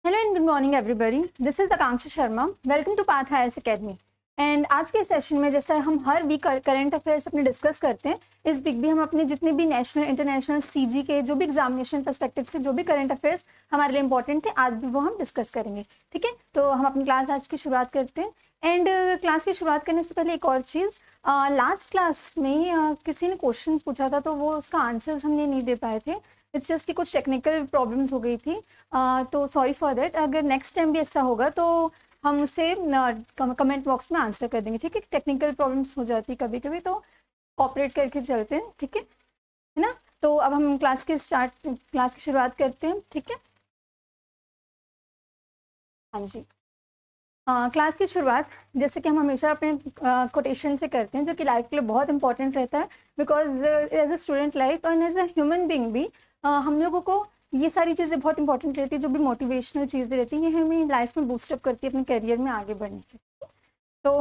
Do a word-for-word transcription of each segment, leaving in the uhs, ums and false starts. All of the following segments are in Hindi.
Hello and good morning everybody, this is Akanksha Sharma. Welcome to path hires academy. And आज के सेशन में जैसा हम हर वीक करंट अफेयर्स अपने डिस्कस करते हैं, इस वीक भी हम अपने जितने भी नेशनल इंटरनेशनल सीजी के जो भी एग्जामिनेशन पर्सपेक्टिव से जो भी करंट अफेयर्स हमारे लिए इंपॉर्टेंट थे, आज भी वो हम डिस्कस करेंगे। ठीक है, तो हम अपनी क्लास आज की शुरुआत करते हैं। एंड क्लास की शुरुआत करने से पहले एक और चीज़, लास्ट क्लास में uh, किसी ने क्वेश्चन पूछा था तो वो उसका आंसर्स हमने नहीं दे पाए थे। इट्स जस्ट कि कुछ टेक्निकल प्रॉब्लम्स हो गई थी, uh, तो सॉरी फॉर दैट। अगर नेक्स्ट टाइम भी ऐसा होगा तो हम उसे कमेंट बॉक्स में आंसर कर देंगे। ठीक है, टेक्निकल प्रॉब्लम्स हो जाती है कभी कभी, तो कॉपरेट करके चलते हैं। ठीक है है ना। तो अब हम क्लास के स्टार्ट क्लास की शुरुआत करते हैं। ठीक है, हाँ जी। क्लास uh, की शुरुआत जैसे कि हम हमेशा अपने कोटेशन uh, से करते हैं, जो कि लाइफ के लिए बहुत इंपॉर्टेंट रहता है। Because as a student life और एज अ ह्यूमन बीइंग भी uh, हम लोगों को ये सारी चीज़ें बहुत इंपॉर्टेंट रहती है। जो भी मोटिवेशनल चीज़ें रहती हैं, ये हमें लाइफ में बूस्टअप करती है अपने करियर में आगे बढ़ने के। तो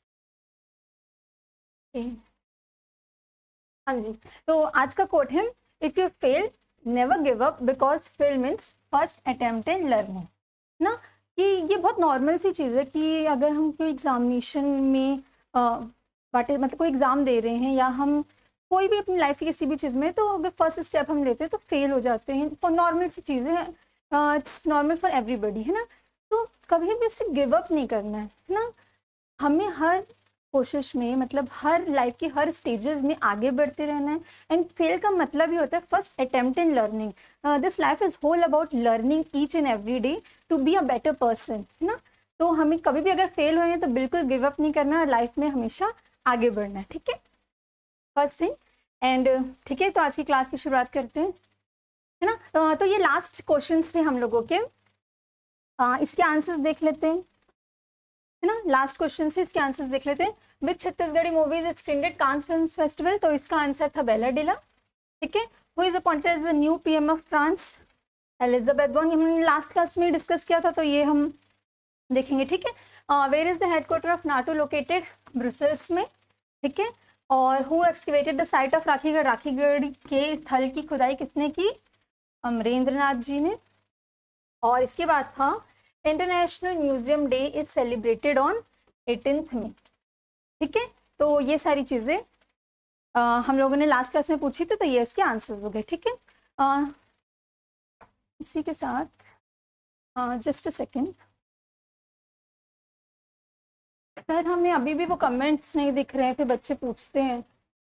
हाँ जी, तो आज का कोट है, if you fail never give up because fail means first attempt in learning ना। कि ये बहुत नॉर्मल सी चीज़ है कि अगर हम कोई एग्जामिनेशन में बाटे मतलब कोई एग्ज़ाम दे रहे हैं, या हम कोई भी अपनी लाइफ की किसी भी चीज़ में, तो अगर फर्स्ट स्टेप हम लेते हैं तो फेल हो जाते हैं। तो नॉर्मल सी चीज़ें हैं, इट्स नॉर्मल फॉर एवरीबडी, है ना। तो कभी भी इससे गिव अप नहीं करना है ना। हमें हर कोशिश में, मतलब हर लाइफ के हर स्टेजेस में आगे बढ़ते रहना है। एंड फेल का मतलब ही होता है first attempt in learning. This life is whole about learning each and every day to be a better person, है ना। तो हमें कभी भी अगर फेल हुए हैं तो बिल्कुल गिव अप नहीं करना, लाइफ में हमेशा आगे बढ़ना है। ठीक है, फर्स्ट थिंग। एंड ठीक है, तो आज की क्लास की शुरुआत करते हैं, है ना। uh, तो ये लास्ट क्वेश्चन थे हम लोगों के, uh, इसके आंसर्स देख लेते हैं, है ना। लास्ट क्वेश्चन से इसके आंसर्स देख लेते हैं। Which Chhattisgarhi movies is screened at Cannes film festival, तो इसका आंसर था बेला डिला। ठीक है, who is appointed as the new PM of France, Elizabeth Borne. हमने लास्ट क्लास में डिस्कस किया था, तो ये हम देखेंगे। ठीक है, where is the headquarter of NATO located, Brussels में। ठीक है, और who excavated the site of Rakhigarh, Rakhigarh के स्थल की खुदाई किसने की, अमरेंद्र नाथ जी ने। और इसके बाद था international museum day is celebrated on eighteenth में। ठीक है, तो ये सारी चीज़ें हम लोगों ने लास्ट क्लास में पूछी थी, तो ये इसके आंसर्स हो गए। ठीक है, आ, इसी के साथ जस्ट अ सेकेंड सर, हमें अभी भी वो कमेंट्स नहीं दिख रहे हैं, फिर बच्चे पूछते हैं।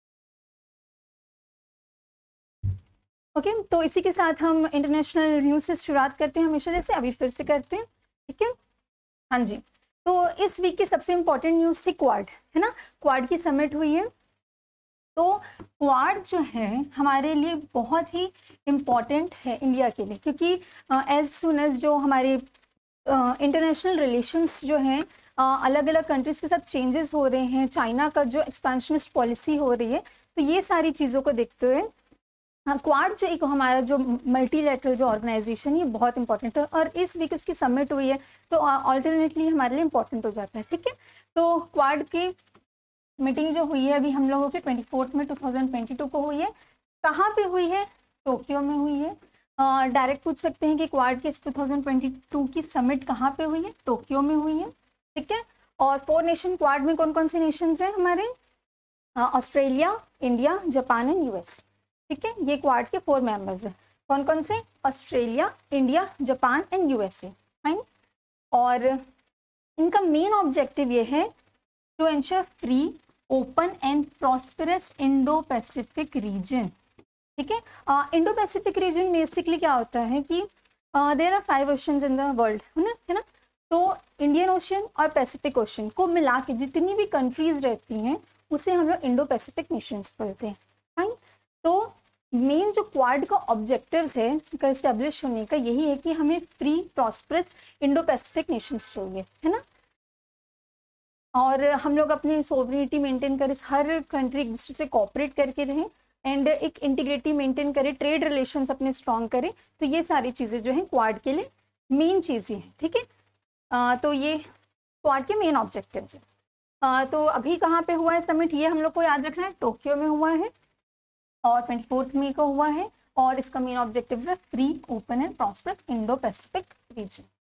ओके okay, तो इसी के साथ हम इंटरनेशनल न्यूज़ से शुरुआत करते हैं, हमेशा जैसे अभी फिर से करते हैं। ठीक है, हाँ जी। तो इस वीक की सबसे इम्पोर्टेंट न्यूज़ थी क्वाड, है ना। क्वाड की समिट हुई है। तो क्वाड जो है हमारे लिए बहुत ही इम्पॉर्टेंट है इंडिया के लिए, क्योंकि एज सुन एज जो हमारे इंटरनेशनल रिलेशंस जो हैं अलग अलग कंट्रीज़ के साथ चेंजेस हो रहे हैं, चाइना का जो एक्सपेंशनिस्ट पॉलिसी हो रही है, तो ये सारी चीज़ों को देखते हुए हाँ, क्वाड जो एक हमारा जो मल्टीलैटरल जो ऑर्गेनाइजेशन, ये बहुत इंपॉर्टेंट है। और इस वीक उसकी समिट हुई है, तो ऑल्टरनेटली हमारे लिए इंपॉर्टेंट हो जाता है। ठीक है, तो क्वाड की मीटिंग जो हुई है अभी हम लोगों के ट्वेंटी फोर्थ में टू थाउजेंड ट्वेंटी टू को हुई है। कहाँ पे हुई है, टोक्यो में हुई है। डायरेक्ट पूछ सकते हैं कि क्वाड के टू थाउजेंड ट्वेंटी टू की समिट कहाँ पे हुई है, टोक्यो में हुई है। ठीक है, और फोर नेशन क्वाड में कौन कौन से नेशंस हैं हमारे, Australia, India, Japan and US. ठीक है, ये क्वाड के फोर मेंबर्स हैं। कौन कौन से, Australia, India, Japan and USA. Fine. और इनका मेन ऑब्जेक्टिव ये है to ensure free, open and prosperous Indo Pacific region. ठीक है, इंडो पैसिफिक रीजन बेसिकली क्या होता है कि there are five oceans in the world, है ना है ना तो इंडियन ओशन और पैसिफिक ओशन को मिला के जितनी भी कंट्रीज रहती हैं उसे हम लोग इंडो पैसिफिक नेशंस बोलते हैं। फाइन। तो मेन जो क्वाड का ऑब्जेक्टिव्स है इसका इस्टेब्लिश होने का यही है कि हमें free, prosperous Indo Pacific nations चाहिए, है ना। और हम लोग अपनी सोवरेनिटी मेंटेन करें, हर कंट्री एक दूसरे से कोऑपरेट करके रहें, एंड एक इंटीग्रिटी मेंटेन करें, ट्रेड रिलेशंस अपने स्ट्रॉन्ग करें। तो ये सारी चीज़ें जो हैं क्वाड के लिए मेन चीज़ें हैं। ठीक है, तो ये क्वाड के मेन ऑब्जेक्टिव्स हैं। आ, तो अभी कहाँ पे हुआ है समिट, ये हम लोग को याद रखना है, टोक्यो में हुआ है और ट्वेंटी फोर्थ मई को हुआ है। और इसका मेन ऑब्जेक्टिव है free, open and prosperous Indo Pacific region.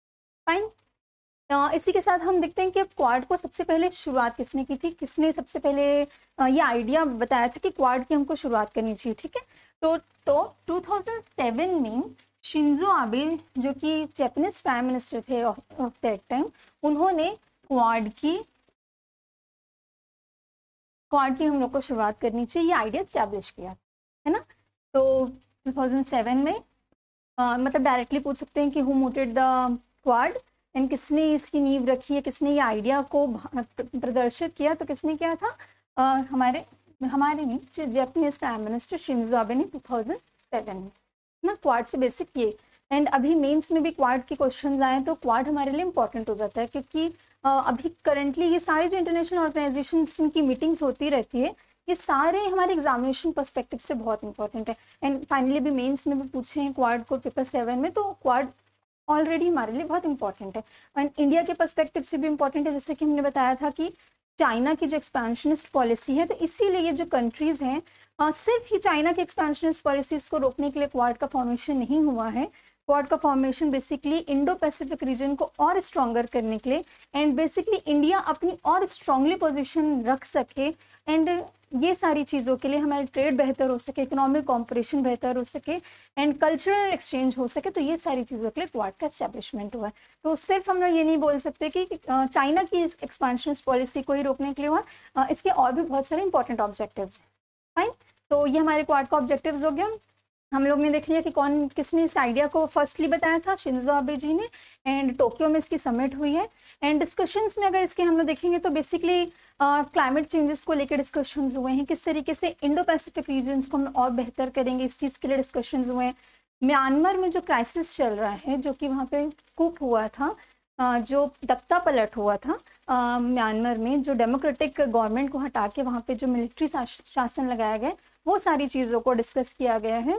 Fine. इसी के साथ हम देखते हैं कि अब क्वाड को सबसे पहले शुरुआत किसने की थी, किसने सबसे पहले ये आइडिया बताया था कि क्वाड की हमको शुरुआत करनी चाहिए, ठीक है। तो तो टू थाउजेंड सेवन में शिंजो आबे जो कि जापानीज प्राइम मिनिस्टर थे ऑफ दैट टाइम, उन्होंने क्वाड की क्वाड की हम लोग को शुरुआत करनी चाहिए ये आइडिया स्टैब्लिश किया, है ना। तो टू थाउजेंड सेवन में uh, मतलब डायरेक्टली पूछ सकते हैं कि who mooted the Quad and किसने इसकी नींव रखी है, किसने ये आइडिया को प्रदर्शित किया, तो किसने किया था, uh, हमारे हमारे नहीं Japanese prime minister Shinzo Abe ने टू थाउजेंड सेवन में ना क्वाड से बेसिक किए। एंड अभी मेंस में भी क्वाड के क्वेश्चंस आए तो क्वाड हमारे लिए इंपॉर्टेंट हो जाता है, क्योंकि uh, अभी करंटली ये सारे जो इंटरनेशनल ऑर्गेनाइजेशंस की मीटिंग्स होती रहती है, ये सारे हमारे एग्जामिनेशन पर्सपेक्टिव से बहुत इंपॉर्टेंट है। एंड फाइनली भी मेंस में भी पूछे हैं क्वाड को पेपर सेवन में, तो क्वाड ऑलरेडी हमारे लिए बहुत इंपॉर्टेंट है। एंड इंडिया के पर्सपेक्टिव से भी इंपॉर्टेंट है, जैसे कि हमने बताया था कि चाइना की जो एक्सपेंशनिस्ट पॉलिसी है, तो इसीलिए ये जो कंट्रीज हैं सिर्फ ही चाइना की एक्सपेंशनिस्ट पॉलिसीज को रोकने के लिए क्वाड का फॉर्मेशन नहीं हुआ है। क्वाड का formation basically Indo Pacific region को और स्ट्रॉन्गर करने के लिए एंड बेसिकली इंडिया अपनी और स्ट्रांगली पोजीशन रख सके एंड ये सारी चीज़ों के लिए हमारी ट्रेड बेहतर हो सके, इकोनॉमिक कॉम्परेशन बेहतर हो सके एंड कल्चरल एक्सचेंज हो सके, तो ये सारी चीज़ों के लिए क्वाड का एस्टेब्लिशमेंट हुआ है। तो सिर्फ हम लोग ये नहीं बोल सकते कि चाइना की एक्सपेंशनिस्ट पॉलिसी को ही रोकने के लिए हुआ, इसके और भी बहुत सारे इंपॉर्टेंट ऑब्जेक्टिव्स हैं। फाइन, तो ये हमारे क्वाड का ऑब्जेक्टिव्स हो गया। हम लोग ने देख लिया कि कौन किसने इस आइडिया को फर्स्टली बताया था, शिंजो आबे जी ने, एंड टोक्यो में इसकी समिट हुई है। एंड डिस्कशंस में अगर इसके हम लोग देखेंगे तो बेसिकली क्लाइमेट चेंजेस को लेकर डिस्कशंस हुए हैं, किस तरीके से इंडो पैसिफिक रीजन्स को हम और बेहतर करेंगे, इस चीज़ के लिए डिस्कशंस हुए हैं। म्यांमार में जो क्राइसिस चल रहा है, जो कि वहाँ पे कूप हुआ था, Uh, जो तख्ता पलट हुआ था uh, म्यांमार में, जो डेमोक्रेटिक गवर्नमेंट को हटा के वहाँ पे जो मिलिट्री शासन लगाया गया, वो सारी चीज़ों को डिस्कस किया गया है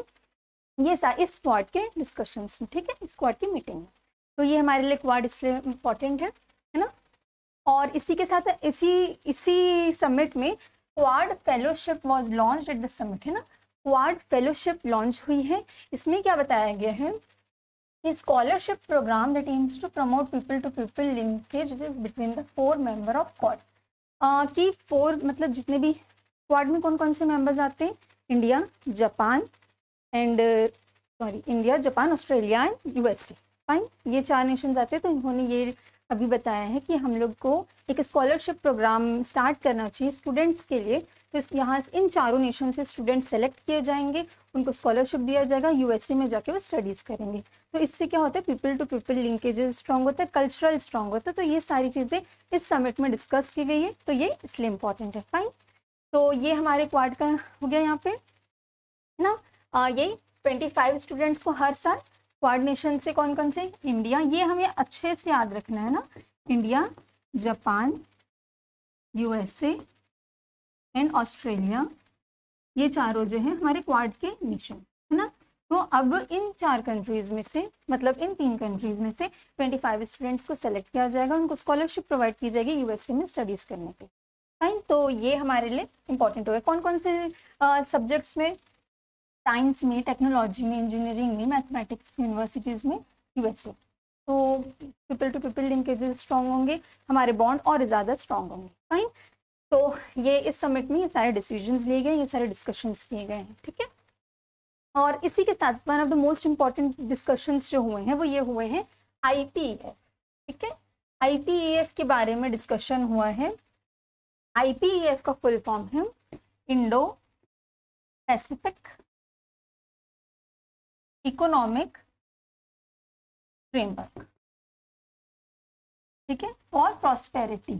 ये इस क्वाड के डिस्कशंस में, ठीक है, इस क्वाड की मीटिंग में। तो ये हमारे लिए क्वाड इसलिए इम्पॉर्टेंट है, है ना। और इसी के साथ इसी इसी समिट में Quad fellowship was launched at the summit, है ना। क्वाड फेलोशिप लॉन्च हुई है। इसमें क्या बताया गया है, scholarship program that aims to promote people to people linkage between the four member of Quad. की फोर मतलब जितने भी क्वाड में कौन कौन से मेंबर्स आते हैं, India, Japan and sorry India, Japan, Australia and USA. Fine, ये चार नेशंस आते हैं। तो इन्होंने ये अभी बताया है कि हम लोग को एक स्कॉलरशिप प्रोग्राम स्टार्ट करना चाहिए स्टूडेंट्स के लिए। तो इस यहाँ इन चारों नेशन से स्टूडेंट सेलेक्ट किए जाएंगे, उनको स्कॉलरशिप दिया जाएगा, यूएसए में जाके वो स्टडीज़ करेंगे। तो इससे क्या होता है, people to people linkages strong होता है, कल्चरल स्ट्रॉन्ग होता है। तो ये सारी चीज़ें इस समिट में डिस्कस की गई है, तो ये इसलिए इम्पॉर्टेंट है। फाइन, तो ये हमारे क्वाड का हो गया यहाँ पे, है ना। आ, ये पच्चीस स्टूडेंट्स को हर साल क्वाड नेशन से कौन कौन से, इंडिया, ये हमें अच्छे से याद रखना है ना, India, Japan, USA and Australia, ये चारों जो है हमारे क्वाड के नेशन, है ना। तो अब इन चार कंट्रीज में से, मतलब इन तीन कंट्रीज में से पच्चीस स्टूडेंट्स को सेलेक्ट किया जाएगा, उनको स्कॉलरशिप प्रोवाइड की जाएगी यूएसए में स्टडीज़ करने के। फाइन, तो ये हमारे लिए इंपॉर्टेंट हो गया। कौन कौन से सब्जेक्ट्स में, साइंस में, टेक्नोलॉजी में, इंजीनियरिंग में, मैथमेटिक्स यूनिवर्सिटीज़ में यूएसए। तो people to people linkages strong होंगे, हमारे बॉन्ड और ज़्यादा स्ट्रॉन्ग होंगे। फाइन, तो ये इस समिट में ये सारे डिसीजंस लिए गए, ये सारे डिस्कशंस किए गए हैं, ठीक है। और इसी के साथ one of the most important discussions जो हुए हैं वो ये हुए हैं आईपीईएफ, ठीक है। आईपीईएफ के बारे में डिस्कशन हुआ है। आईपीईएफ का फुल फॉर्म है इंडो पैसिफिक इकोनॉमिक फ्रेमवर्क, ठीक है, और प्रॉस्पेरिटी।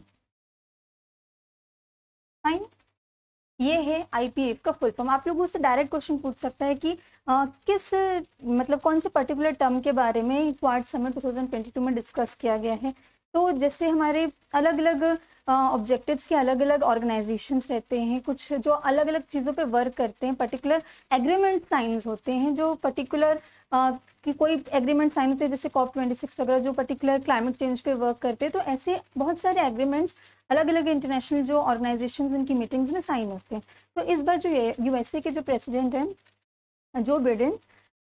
फाइन, ये है आईपीएफ का फुल फॉर्म। आप लोगों से डायरेक्ट क्वेश्चन पूछ सकता है कि आ, किस मतलब कौन से पर्टिकुलर टर्म के बारे में Quad summit two thousand twenty two में डिस्कस किया गया है। तो जैसे हमारे अलग अलग ऑब्जेक्टिव्स के अलग अलग ऑर्गेनाइजेशंस रहते हैं, कुछ जो अलग अलग चीज़ों पे वर्क करते हैं, पर्टिकुलर एग्रीमेंट साइंस होते हैं, जो पर्टिकुलर कि कोई एग्रीमेंट साइन होते हैं, जैसे कॉप ट्वेंटी सिक्स वगैरह जो पर्टिकुलर क्लाइमेट चेंज पे वर्क करते हैं। तो ऐसे बहुत सारे एग्रीमेंट्स अलग अलग इंटरनेशनल जो ऑर्गेनाइजेशंस उनकी मीटिंग्स में साइन होते हैं। तो इस बार जो यूएसए के जो प्रेसिडेंट हैं जो बिडेन,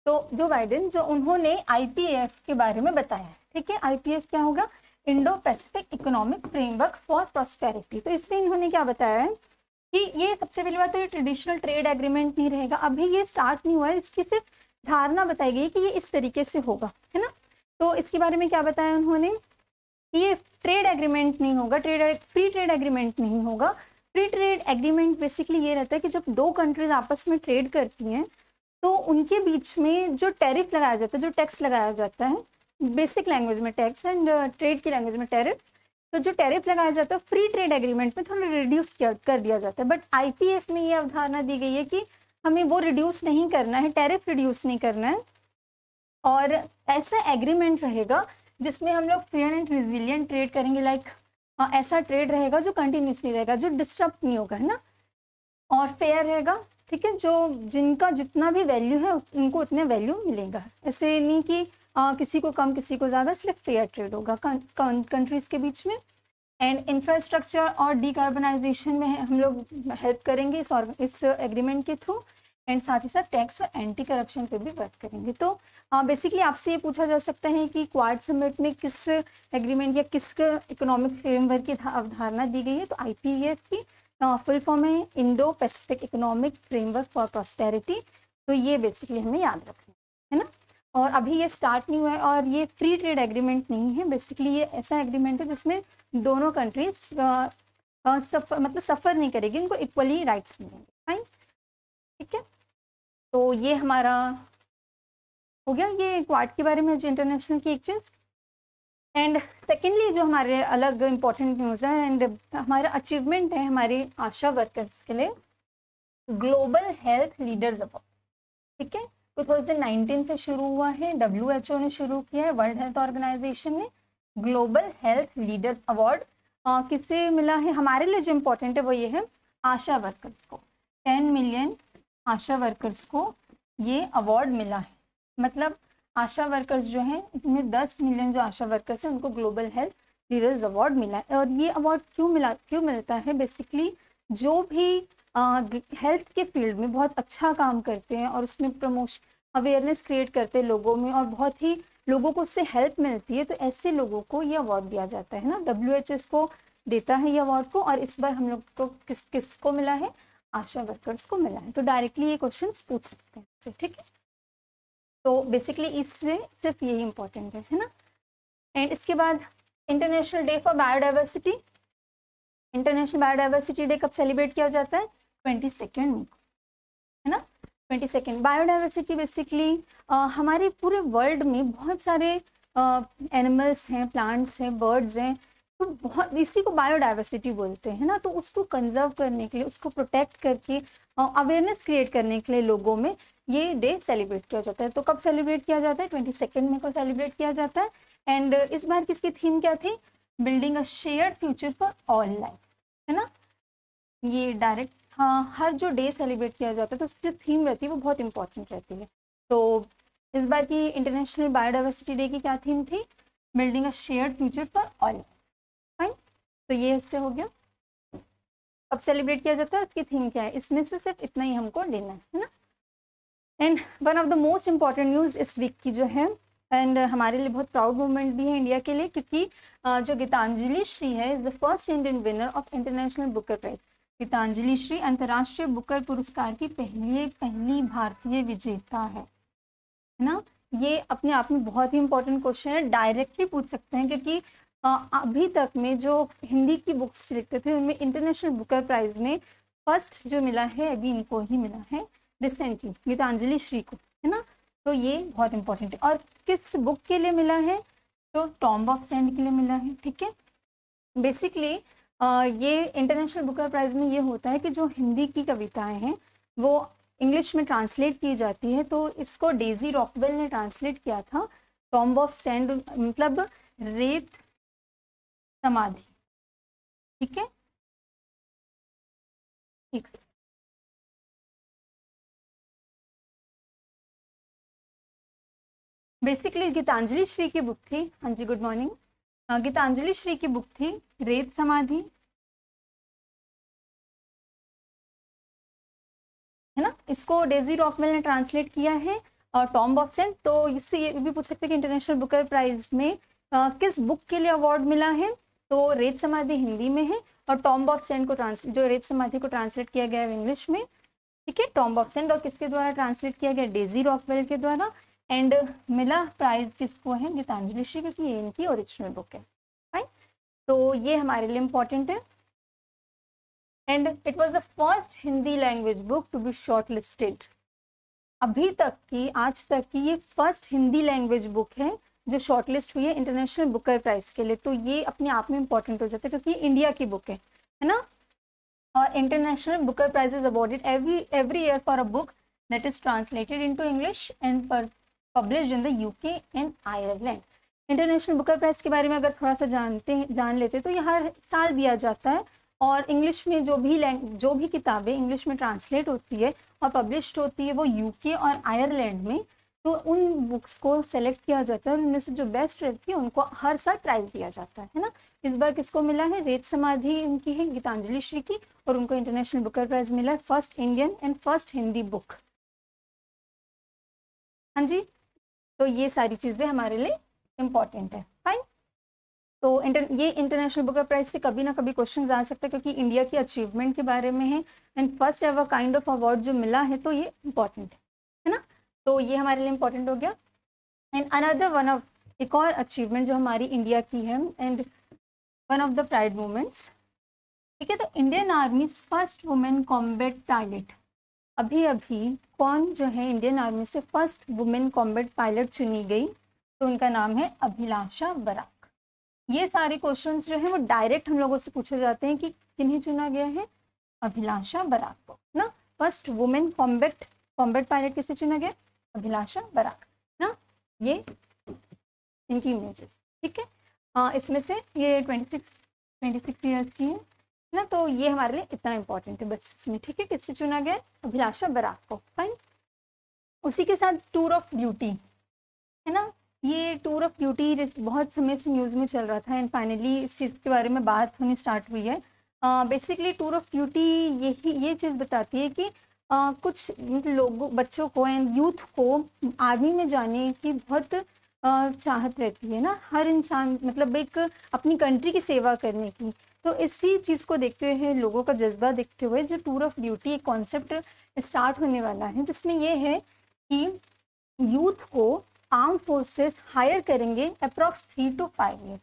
तो जो बाइडेन जो उन्होंने आईपीएफ के बारे में बताया, ठीक है। आईपीएफ क्या होगा, Indo Pacific economic framework for prosperity. तो इसमें इन्होंने क्या बताया है कि ये सबसे पहली बात तो ये ट्रेडिशनल ट्रेड एग्रीमेंट नहीं रहेगा, अभी ये स्टार्ट नहीं हुआ है, इसकी सिर्फ धारणा बताई गई कि ये इस तरीके से होगा, है ना। तो इसके बारे में क्या बताया उन्होंने कि ये ट्रेड एग्रीमेंट नहीं होगा, ट्रेड फ्री ट्रेड एग्रीमेंट नहीं होगा। फ्री ट्रेड एग्रीमेंट बेसिकली ये रहता है कि जब दो कंट्रीज आपस में ट्रेड करती हैं तो उनके बीच में जो टैरिफ लगाया जाता है, जो टैक्स लगाया जाता है, बेसिक लैंग्वेज में टैक्स एंड ट्रेड की लैंग्वेज में टैरिफ, तो जो टैरिफ लगाया जाता है फ्री ट्रेड एग्रीमेंट में थोड़ा रिड्यूस कर दिया जाता है। बट आईपीएफ में ये अवधारणा दी गई है कि हमें वो रिड्यूस नहीं करना है, टैरिफ रिड्यूस नहीं करना है, और ऐसा एग्रीमेंट रहेगा जिसमें हम लोग फेयर एंड रिजिलियंट ट्रेड करेंगे। लाइक like, ऐसा ट्रेड रहेगा जो कंटिन्यूसली रहेगा, जो डिस्टर्ब नहीं होगा, है ना, और फेयर रहेगा, ठीक है। जो जिनका जितना भी वैल्यू है उनको उतने वैल्यू मिलेगा, ऐसे नहीं कि आ, किसी को कम किसी को ज़्यादा, सिर्फ फेयर ट्रेड होगा कंट्रीज के बीच में। एंड इंफ्रास्ट्रक्चर और डिकार्बनाइजेशन में हम लोग हेल्प करेंगे इस और इस एग्रीमेंट के थ्रू, एंड साथ ही साथ टैक्स और एंटी करप्शन पे भी वर्क करेंगे। तो बेसिकली आपसे ये पूछा जा सकता है कि क्वाड समिट में किस एग्रीमेंट या किस इकोनॉमिक फ्रेमवर्क की अवधारणा दी गई है, तो आईपीएफ की फुल फॉर्म है Indo Pacific economic framework for prosperity. तो ये बेसिकली हमें याद रखना है ना। और अभी ये स्टार्ट नहीं हुआ है और ये फ्री ट्रेड एग्रीमेंट नहीं है, बेसिकली ये ऐसा एग्रीमेंट है जिसमें दोनों कंट्रीज सफर मतलब सफ़र नहीं करेगी, उनको इक्वली राइट्स मिलेंगे, फाइन, ठीक है। तो ये हमारा हो गया ये क्वाड के बारे में, जो इंटरनेशनल की एक्सचेंज। एंड सेकेंडली जो हमारे अलग इम्पॉर्टेंट न्यूज़ है एंड हमारा अचीवमेंट है हमारे आशा वर्कर्स के लिए, ग्लोबल हेल्थ लीडर्स अवार्ड, ठीक है। दो हज़ार उन्नीस से शुरू हुआ है, डब्ल्यू एच ओ ने शुरू किया है, वर्ल्ड हेल्थ ऑर्गेनाइजेशन ने। ग्लोबल हेल्थ लीडर्स अवार्ड किससे मिला है, हमारे लिए जो इम्पोर्टेंट है वो ये है आशा वर्कर्स को, टेन मिलियन आशा वर्कर्स को ये अवार्ड मिला है। मतलब आशा वर्कर्स जो हैं इनमें दस मिलियन जो आशा वर्कर्स हैं उनको ग्लोबल हेल्थ लीडर्स अवार्ड मिला है। और ये अवार्ड क्यों मिला क्यों मिलता है, बेसिकली जो भी हेल्थ के फील्ड में बहुत अच्छा काम करते हैं और उसमें प्रमोशन अवेयरनेस क्रिएट करते हैं लोगों में और बहुत ही लोगों को उससे हेल्प मिलती है, तो ऐसे लोगों को ये अवार्ड दिया जाता है ना। डब्ल्यू एच एस को देता है ये अवार्ड को, और इस बार हम लोग को किस किस को मिला है, आशा वर्कर्स को मिला है। तो डायरेक्टली ये क्वेश्चन पूछ सकते हैं, ठीक है। तो बेसिकली इससे सिर्फ यही इंपॉर्टेंट है, है ना। एंड इसके बाद international day for biodiversity. International biodiversity day कब सेलिब्रेट किया जाता है, ट्वेंटी सेकेंड में, है ना, ट्वेंटी सेकेंड। बायोडाइवर्सिटी बेसिकली हमारे पूरे वर्ल्ड में बहुत सारे एनिमल्स हैं, प्लांट्स हैं, बर्ड्स हैं, तो बहुत इसी को बायोडाइवर्सिटी बोलते हैं ना। तो उसको कंजर्व करने के लिए, उसको प्रोटेक्ट करके अवेयरनेस क्रिएट करने के लिए लोगों में ये डे सेलिब्रेट किया जाता है। तो कब सेलिब्रेट किया जाता है, ट्वेंटी सेकेंड में को सेलिब्रेट किया जाता है। एंड इस बार किसकी थीम क्या थी, building a shared future for all life, है ना। ये डायरेक्ट हाँ हर जो डे सेलिब्रेट किया जाता है तो उसकी जो थीम रहती है वो बहुत इंपॉर्टेंट रहती है। तो इस बार की इंटरनेशनल बायोडाइवर्सिटी डे की क्या थीम थी, building a shared future for all life, fine. तो ये इससे हो गया कब सेलिब्रेट किया जाता है, उसकी थीम क्या है, इसमें से सिर्फ इतना ही हमको लेना है, है ना। And one of the most important news इस वीक की जो है, एंड हमारे लिए बहुत प्राउड मोमेंट भी है इंडिया के लिए, क्योंकि जो गीतांजलि श्री है is the first Indian winner of international Booker prize. Geetanjali Shree अंतर्राष्ट्रीय बुकर पुरस्कार की पहली पहली भारतीय विजेता है, है ना। ये अपने आप में बहुत ही इंपॉर्टेंट क्वेश्चन है, डायरेक्टली पूछ सकते हैं, क्योंकि अभी तक में जो हिंदी की बुक्स लिखते थे उनमें इंटरनेशनल बुकर प्राइज में फर्स्ट जो मिला है अभी इनको ही मिला है रिसेंटली, गीतांजलि श्री को, है ना। तो ये बहुत इंपॉर्टेंट है। और किस बुक के लिए मिला है, तो टॉम्ब ऑफ सैंड के लिए मिला है, ठीक है। बेसिकली ये इंटरनेशनल बुकर प्राइज में ये होता है कि जो हिंदी की कविताएं हैं वो इंग्लिश में ट्रांसलेट की जाती है। तो इसको डेजी रॉकवेल ने ट्रांसलेट किया था, टॉम्ब ऑफ सैंड मतलब रेत समाधि, ठीक है, ठीक। बेसिकली गीतांजलि श्री की बुक थी, हाँ जी गुड मॉर्निंग, गीतांजलि श्री की बुक थी रेत समाधि, है ना। इसको डेजी रॉकवेल ने ट्रांसलेट किया है और टॉम बॉब्सन, तो इससे ये भी पूछ सकते हैं कि इंटरनेशनल बुकर प्राइज में आ, किस बुक के लिए अवार्ड मिला है, तो रेत समाधि हिंदी में है और टॉम बॉब्सन को ट्रांस जो रेत समाधि को ट्रांसलेट किया गया है इंग्लिश में, ठीक है। टॉम बॉब्सन और किसके द्वारा ट्रांसलेट किया गया, डेजी रॉकवेल के द्वारा। एंड मिला प्राइज किसको है, गीतांजलि श्री, क्योंकि ये इनकी ओरिजिनल बुक है, फाइन। तो ये हमारे लिए इम्पोर्टेंट है। And it was the first Hindi language book to be shortlisted. अभी तक की, आज तक की ये फर्स्ट हिंदी लैंग्वेज बुक है जो शॉर्टलिस्ट हुई है इंटरनेशनल बुकर प्राइज के लिए। तो ये अपने आप में इंपॉर्टेंट हो जाता है क्योंकि इंडिया की बुक है, है ना। और international Booker Prize is awarded every every year for a book that is translated into English and published in the UK and Ireland. International Booker Prize के बारे में अगर थोड़ा सा जानते हैं जान लेते हैं तो ये हर साल दिया जाता है और इंग्लिश में जो भी जो भी किताबें इंग्लिश में ट्रांसलेट होती है और पब्लिश्ड होती है वो यूके और आयरलैंड में, तो उन बुक्स को सेलेक्ट किया जाता है और उनमें से जो बेस्ट रहती है उनको हर साल प्राइज दिया जाता है, है ना। इस बार किसको मिला है, रेत समाधि उनकी है, गीतांजलि श्री की, और उनको इंटरनेशनल बुकर प्राइज मिला है, first Indian and first Hindi book. हाँ जी, तो ये सारी चीज़ें हमारे लिए इम्पॉर्टेंट है, फाइन। तो इंटर ये इंटरनेशनल बुकर प्राइज से कभी ना कभी क्वेश्चन आ सकता है क्योंकि इंडिया की अचीवमेंट के बारे में है and first ever kind of award जो मिला है, तो ये इम्पॉर्टेंट है, है ना। तो ये हमारे लिए इम्पोर्टेंट हो गया। एंड अनदर वन ऑफ एक और अचीवमेंट जो हमारी इंडिया की है and one of the pride movements, ठीक है। तो Indian Army first women combat pilot, अभी अभी कौन जो है इंडियन आर्मी से फर्स्ट वुमेन कॉम्बैट पायलट चुनी गई, तो उनका नाम है अभिलाषा बराक। ये सारे क्वेश्चंस जो है वो डायरेक्ट हम लोगों से पूछे जाते हैं कि किन्हें चुना गया है, अभिलाषा बराक को, ना। First women combat combat pilot किसे चुना गया, अभिलाषा बराक, ना। ये इनकी इमेजेस, ठीक है। हाँ, इसमें से ये twenty six twenty six years की है ना, तो ये हमारे लिए इतना इम्पोर्टेंट है बस इसमें, ठीक है। किससे चुना गया, अभिलाषा बराक को, फाइन। उसी के साथ टूर ऑफ ड्यूटी, है ना। ये टूर ऑफ ड्यूटी बहुत समय से न्यूज़ में चल रहा था एंड फाइनली इस चीज़ के बारे में बात होनी स्टार्ट हुई है। बेसिकली टूर ऑफ ड्यूटी यही ये चीज़ बताती है कि uh, कुछ लोगों बच्चों को एंड यूथ को आर्मी में जाने की बहुत uh, चाहत रहती है ना, हर इंसान, मतलब एक अपनी कंट्री की सेवा करने की। तो इसी चीज़ को देखते हुए, लोगों का जज्बा देखते हुए जो टूर ऑफ ड्यूटी एक कॉन्सेप्ट स्टार्ट होने वाला है, जिसमें ये है कि यूथ को आर्म फोर्सेस हायर करेंगे approx three to five years,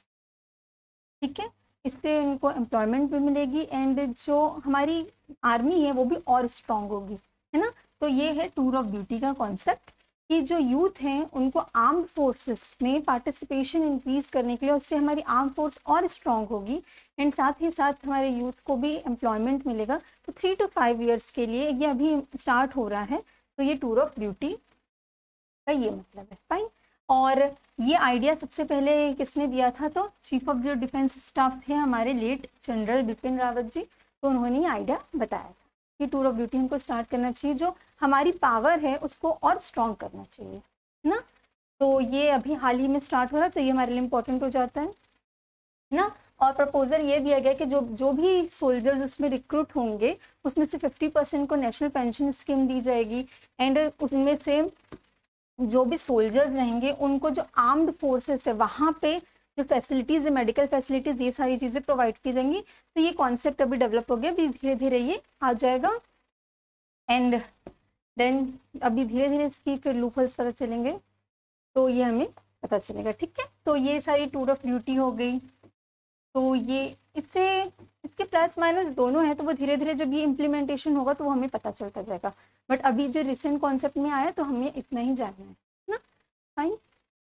ठीक है। इससे उनको एम्प्लॉयमेंट भी मिलेगी एंड जो हमारी आर्मी है वो भी और स्ट्रांग होगी, है ना। तो ये है टूर ऑफ ड्यूटी का कॉन्सेप्ट कि जो यूथ हैं उनको आर्म फोर्सेस में पार्टिसिपेशन इंक्रीज करने के लिए, उससे हमारी आर्म फोर्स और स्ट्रांग होगी एंड साथ ही साथ हमारे यूथ को भी एम्प्लॉयमेंट मिलेगा। तो थ्री टू फाइव ईयर्स के लिए ये अभी स्टार्ट हो रहा है, तो ये टूर ऑफ ड्यूटी का ये मतलब है, फाइन। और ये आइडिया सबसे पहले किसने दिया था, तो chief of the defence staff थे हमारे लेट जनरल बिपिन रावत जी, तो उन्होंने ये आइडिया बताया था कि टूर ऑफ ड्यूटी हमको स्टार्ट करना चाहिए, जो हमारी पावर है उसको और स्ट्रॉन्ग करना चाहिए, है ना। तो ये अभी हाल ही में स्टार्ट हो रहा है, तो ये हमारे लिए इम्पोर्टेंट हो जाता है, है ना। और प्रपोजल ये दिया गया कि जो जो भी सोल्जर्स उसमें रिक्रूट होंगे उसमें से फिफ्टी परसेंट को नेशनल पेंशन स्कीम दी जाएगी एंड उसमें से जो भी सोल्जर्स रहेंगे उनको जो आर्म्ड फोर्सेस है वहाँ पे जो फैसिलिटीज़ है, मेडिकल फैसिलिटीज़, ये सारी चीज़ें प्रोवाइड की जाएंगी। तो ये कॉन्सेप्ट अभी डेवलप हो गया, अभी धीरे धीरे ये आ जाएगा एंड देन अभी धीरे धीरे इसकी फिर लूपहोल्स पता चलेंगे, तो ये हमें पता चलेगा, ठीक है। तो ये सारी टूर ऑफ ड्यूटी हो गई। तो ये इससे इसके प्लस माइनस दोनों है, तो वो धीरे धीरे जब ये इम्प्लीमेंटेशन होगा तो वो हमें पता चलता जाएगा, बट अभी जो रिसेंट कॉन्सेप्ट में आया तो हमें इतना ही जानना है ना, फाइन।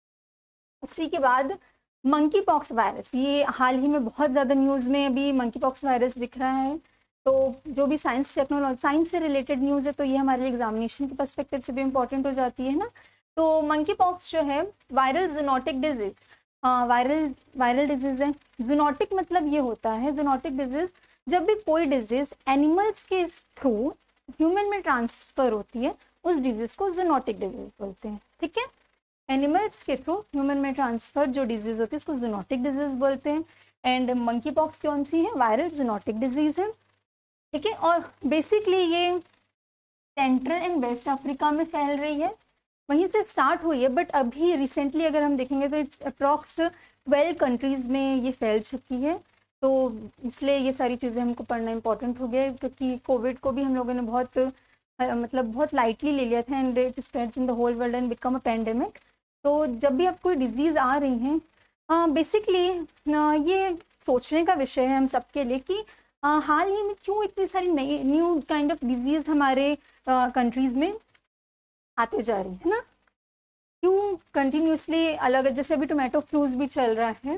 उसी के बाद मंकी पॉक्स वायरस, ये हाल ही में बहुत ज़्यादा न्यूज़ में अभी मंकी पॉक्स वायरस दिख रहा है। तो जो भी साइंस टेक्नोलॉजी साइंस से रिलेटेड न्यूज़ है तो ये हमारे लिए एग्जामिनेशन के पर्सपेक्टिव से भी इम्पोर्टेंट हो जाती है ना। तो मंकी पॉक्स जो है वायरल जूनोटिक डिजीज़, हाँ वायरल वायरल डिजीज़ है। जूनोटिक मतलब ये होता है, जूनोटिक डिजीज़ जब भी कोई डिजीज़ एनिमल्स के थ्रू ह्यूमन में ट्रांसफ़र होती है उस डिजीज़ को जूनोटिक डिजीज़ बोलते हैं, ठीक है। एनिमल्स के थ्रू ह्यूमन में ट्रांसफ़र जो डिजीज़ होती है उसको जूनोटिक डिजीज़ बोलते हैं। एंड मंकी पॉक्स कौन सी है, वायरल जूनोटिक डिजीज़ है, ठीक है। और बेसिकली ये सेंट्रल एंड वेस्ट अफ्रीका में फैल रही है, वहीं से स्टार्ट हुई है, बट अभी रिसेंटली अगर हम देखेंगे तो इट्स अप्रॉक्स ट्वेल्व कंट्रीज़ में ये फैल चुकी है। तो इसलिए ये सारी चीज़ें हमको पढ़ना इंपॉर्टेंट हो गया है, क्योंकि कोविड को भी हम लोगों ने बहुत मतलब बहुत लाइटली ले लिया था, and it spreads in the whole world and become a pandemic. तो जब भी अब कोई डिजीज़ आ रही हैं, बेसिकली ये सोचने का विषय है हम सबके लिए कि uh, हाल ही में क्यों इतनी सारी नई न्यू काइंड ऑफ डिजीज़ हमारे कंट्रीज़ uh, में आते जा रही है ना, क्यों कंटिन्यूसली अलग, जैसे अभी टोमेटो फ्लूज भी चल रहा है,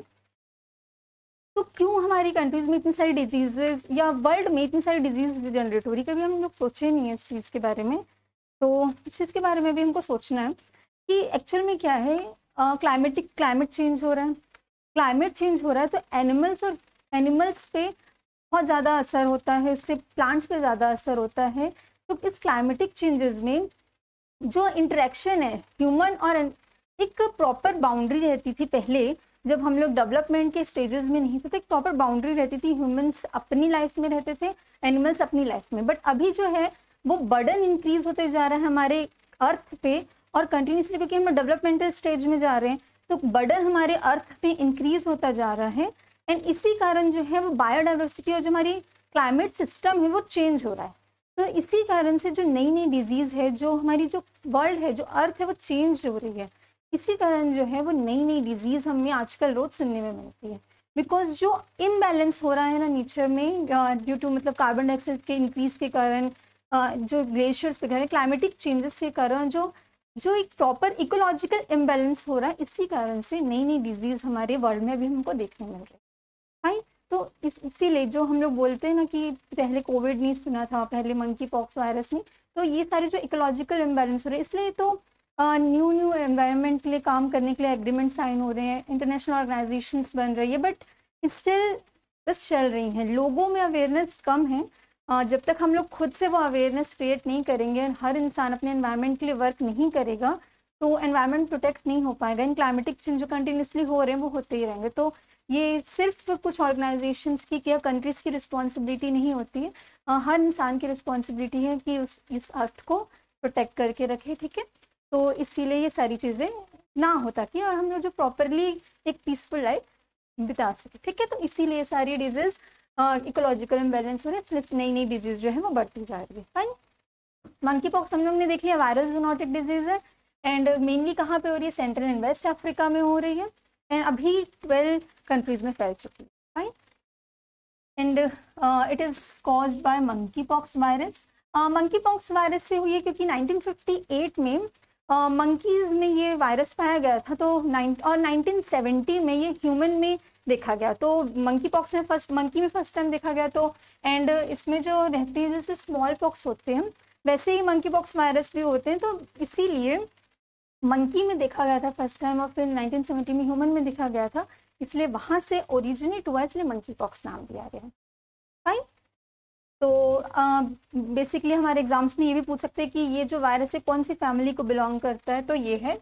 तो क्यों हमारी कंट्रीज में इतनी सारी डिजीजेज या वर्ल्ड में इतनी सारी डिजीज जनरेट हो रही, कभी हम लोग सोचे नहीं है इस चीज़ के बारे में। तो इस चीज़ के बारे में भी हमको सोचना है कि एक्चुअल में क्या है, क्लाइमेटिक क्लाइमेट चेंज हो रहा है, क्लाइमेट चेंज हो रहा है तो एनिमल्स और एनिमल्स पे बहुत ज़्यादा असर होता है, उससे प्लांट्स पे ज़्यादा असर होता है। तो इस क्लाइमेटिक चेंजेस में जो इंटरेक्शन है ह्यूमन और एक प्रॉपर बाउंड्री रहती थी पहले, जब हम लोग डेवलपमेंट के स्टेजेस में नहीं थे तो एक प्रॉपर बाउंड्री रहती थी, ह्यूमंस अपनी लाइफ में रहते थे, एनिमल्स अपनी लाइफ में। बट अभी जो है वो बर्डन इंक्रीज होते जा रहा है हमारे अर्थ पे, और कंटिन्यूसली क्योंकि हम डेवलपमेंटल स्टेज में जा रहे हैं तो बर्डन हमारे अर्थ पे इंक्रीज होता जा रहा है, एंड इसी कारण जो है वो बायोडाइवर्सिटी और जो हमारी क्लाइमेट सिस्टम है वो चेंज हो रहा है। तो इसी कारण से जो नई नई डिजीज़ है, जो हमारी जो वर्ल्ड है, जो अर्थ है वो चेंज हो रही है। इसी कारण जो है वो नई नई डिजीज़ हमें आजकल रोज सुनने में मिलती है, बिकॉज जो इम्बैलेंस हो रहा है ना नेचर में ड्यू टू मतलब कार्बन डाइऑक्साइड के इंक्रीज के कारण, जो ग्लेशियर्स पे कारण, क्लाइमेटिक चेंजेस के कारण जो जो एक प्रॉपर इकोलॉजिकल इम्बैलेंस हो रहा है, इसी कारण से नई नई डिजीज़ हमारे वर्ल्ड में भी हमको देखने मिल रही है। राइट, तो इस इसीलिए जो हम लोग बोलते हैं ना कि पहले कोविड नहीं सुना था, पहले मंकी पॉक्स वायरस नहीं, तो ये सारे जो इकोलॉजिकल इम्बैलेंस हो रहे हैं, इसलिए तो न्यू न्यू एनवायरनमेंट के लिए काम करने के लिए एग्रीमेंट साइन हो रहे हैं, इंटरनेशनल ऑर्गेनाइजेशंस बन रही है, बट स्टिल बस चल रही हैं। लोगों में अवेयरनेस कम है। uh, जब तक हम लोग खुद से वो अवेयरनेस क्रिएट नहीं करेंगे, हर इंसान अपने एनवायरनमेंट के लिए वर्क नहीं करेगा, तो एनवायरनमेंट प्रोटेक्ट नहीं हो पाएगा। इन क्लाइमेटिक चेंज जो कंटिन्यूसली हो रहे हैं वो होते ही रहेंगे। तो ये सिर्फ कुछ ऑर्गेनाइजेशंस की या कंट्रीज़ की रिस्पॉन्सिबिलिटी नहीं होती है, uh, हर इंसान की रिस्पॉन्सिबिलिटी है कि उस इस अर्थ को प्रोटेक्ट करके रखे। ठीक है, तो इसीलिए ये सारी चीज़ें ना हो ताकि और हम लोग जो प्रॉपरली एक पीसफुल लाइफ बिता सके। ठीक है, तो इसीलिए सारी डिजीज़ इकोलॉजिकल इम्बैलेंस हो रहे हैं, इसलिए नई नई डिजीज़ जो है वो बढ़ती जा रही है। फाइन, मंकी पॉक्स हम लोग ने देख लिया, वायरल जूनोटिक डिजीज़ है, एंड मेनली कहाँ पे हो रही है, सेंट्रल एंड वेस्ट अफ्रीका में हो रही है, एंड अभी ट्वेल्व कंट्रीज़ में फैल चुकी है। Fine, and it is caused by monkey pox virus. Monkey pox virus से हुई है क्योंकि नाइनटीन फिफ्टी एट में मंकीज़ uh, में ये वायरस पाया गया था, तो नाइन और नाइनटीन सेवेंटी में ये ह्यूमन में देखा गया। तो मंकी पॉक्स में फर्स्ट मंकी में फर्स्ट टाइम देखा गया। तो एंड इसमें जो रहती है जैसे स्मॉल पॉक्स होते हैं वैसे ही मंकी पॉक्स वायरस भी होते हैं, तो इसीलिए मंकी में देखा गया था फर्स्ट टाइम और फिर नाइनटीन सेवेंटी में ह्यूमन में देखा गया था, इसलिए वहाँ से ओरिजिनेट हुआ, इसलिए मंकी पॉक्स नाम दिया गया। फाइन, तो बेसिकली uh, हमारे एग्जाम्स में ये भी पूछ सकते हैं कि ये जो वायरस है कौन सी फैमिली को बिलोंग करता है, तो ये है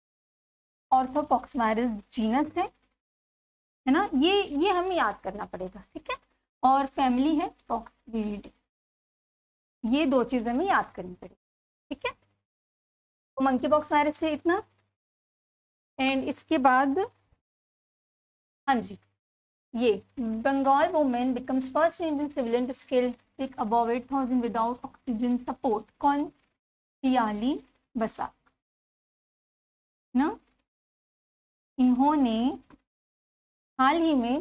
ऑर्थोपॉक्स वायरस जीनस है है ना, ये ये हमें याद करना पड़ेगा। ठीक है, और फैमिली है पॉक्सविड, ये दो चीज़ें हमें याद करनी पड़ेगी। ठीक है, तो मंकी पॉक्स वायरस से इतना, एंड इसके बाद हाँ जी, ये Bengal women becomes first Indian civilian to scale peak above eight thousand without oxygen support. कौन? पियाली बसाक ना, इन्होंने हाल ही में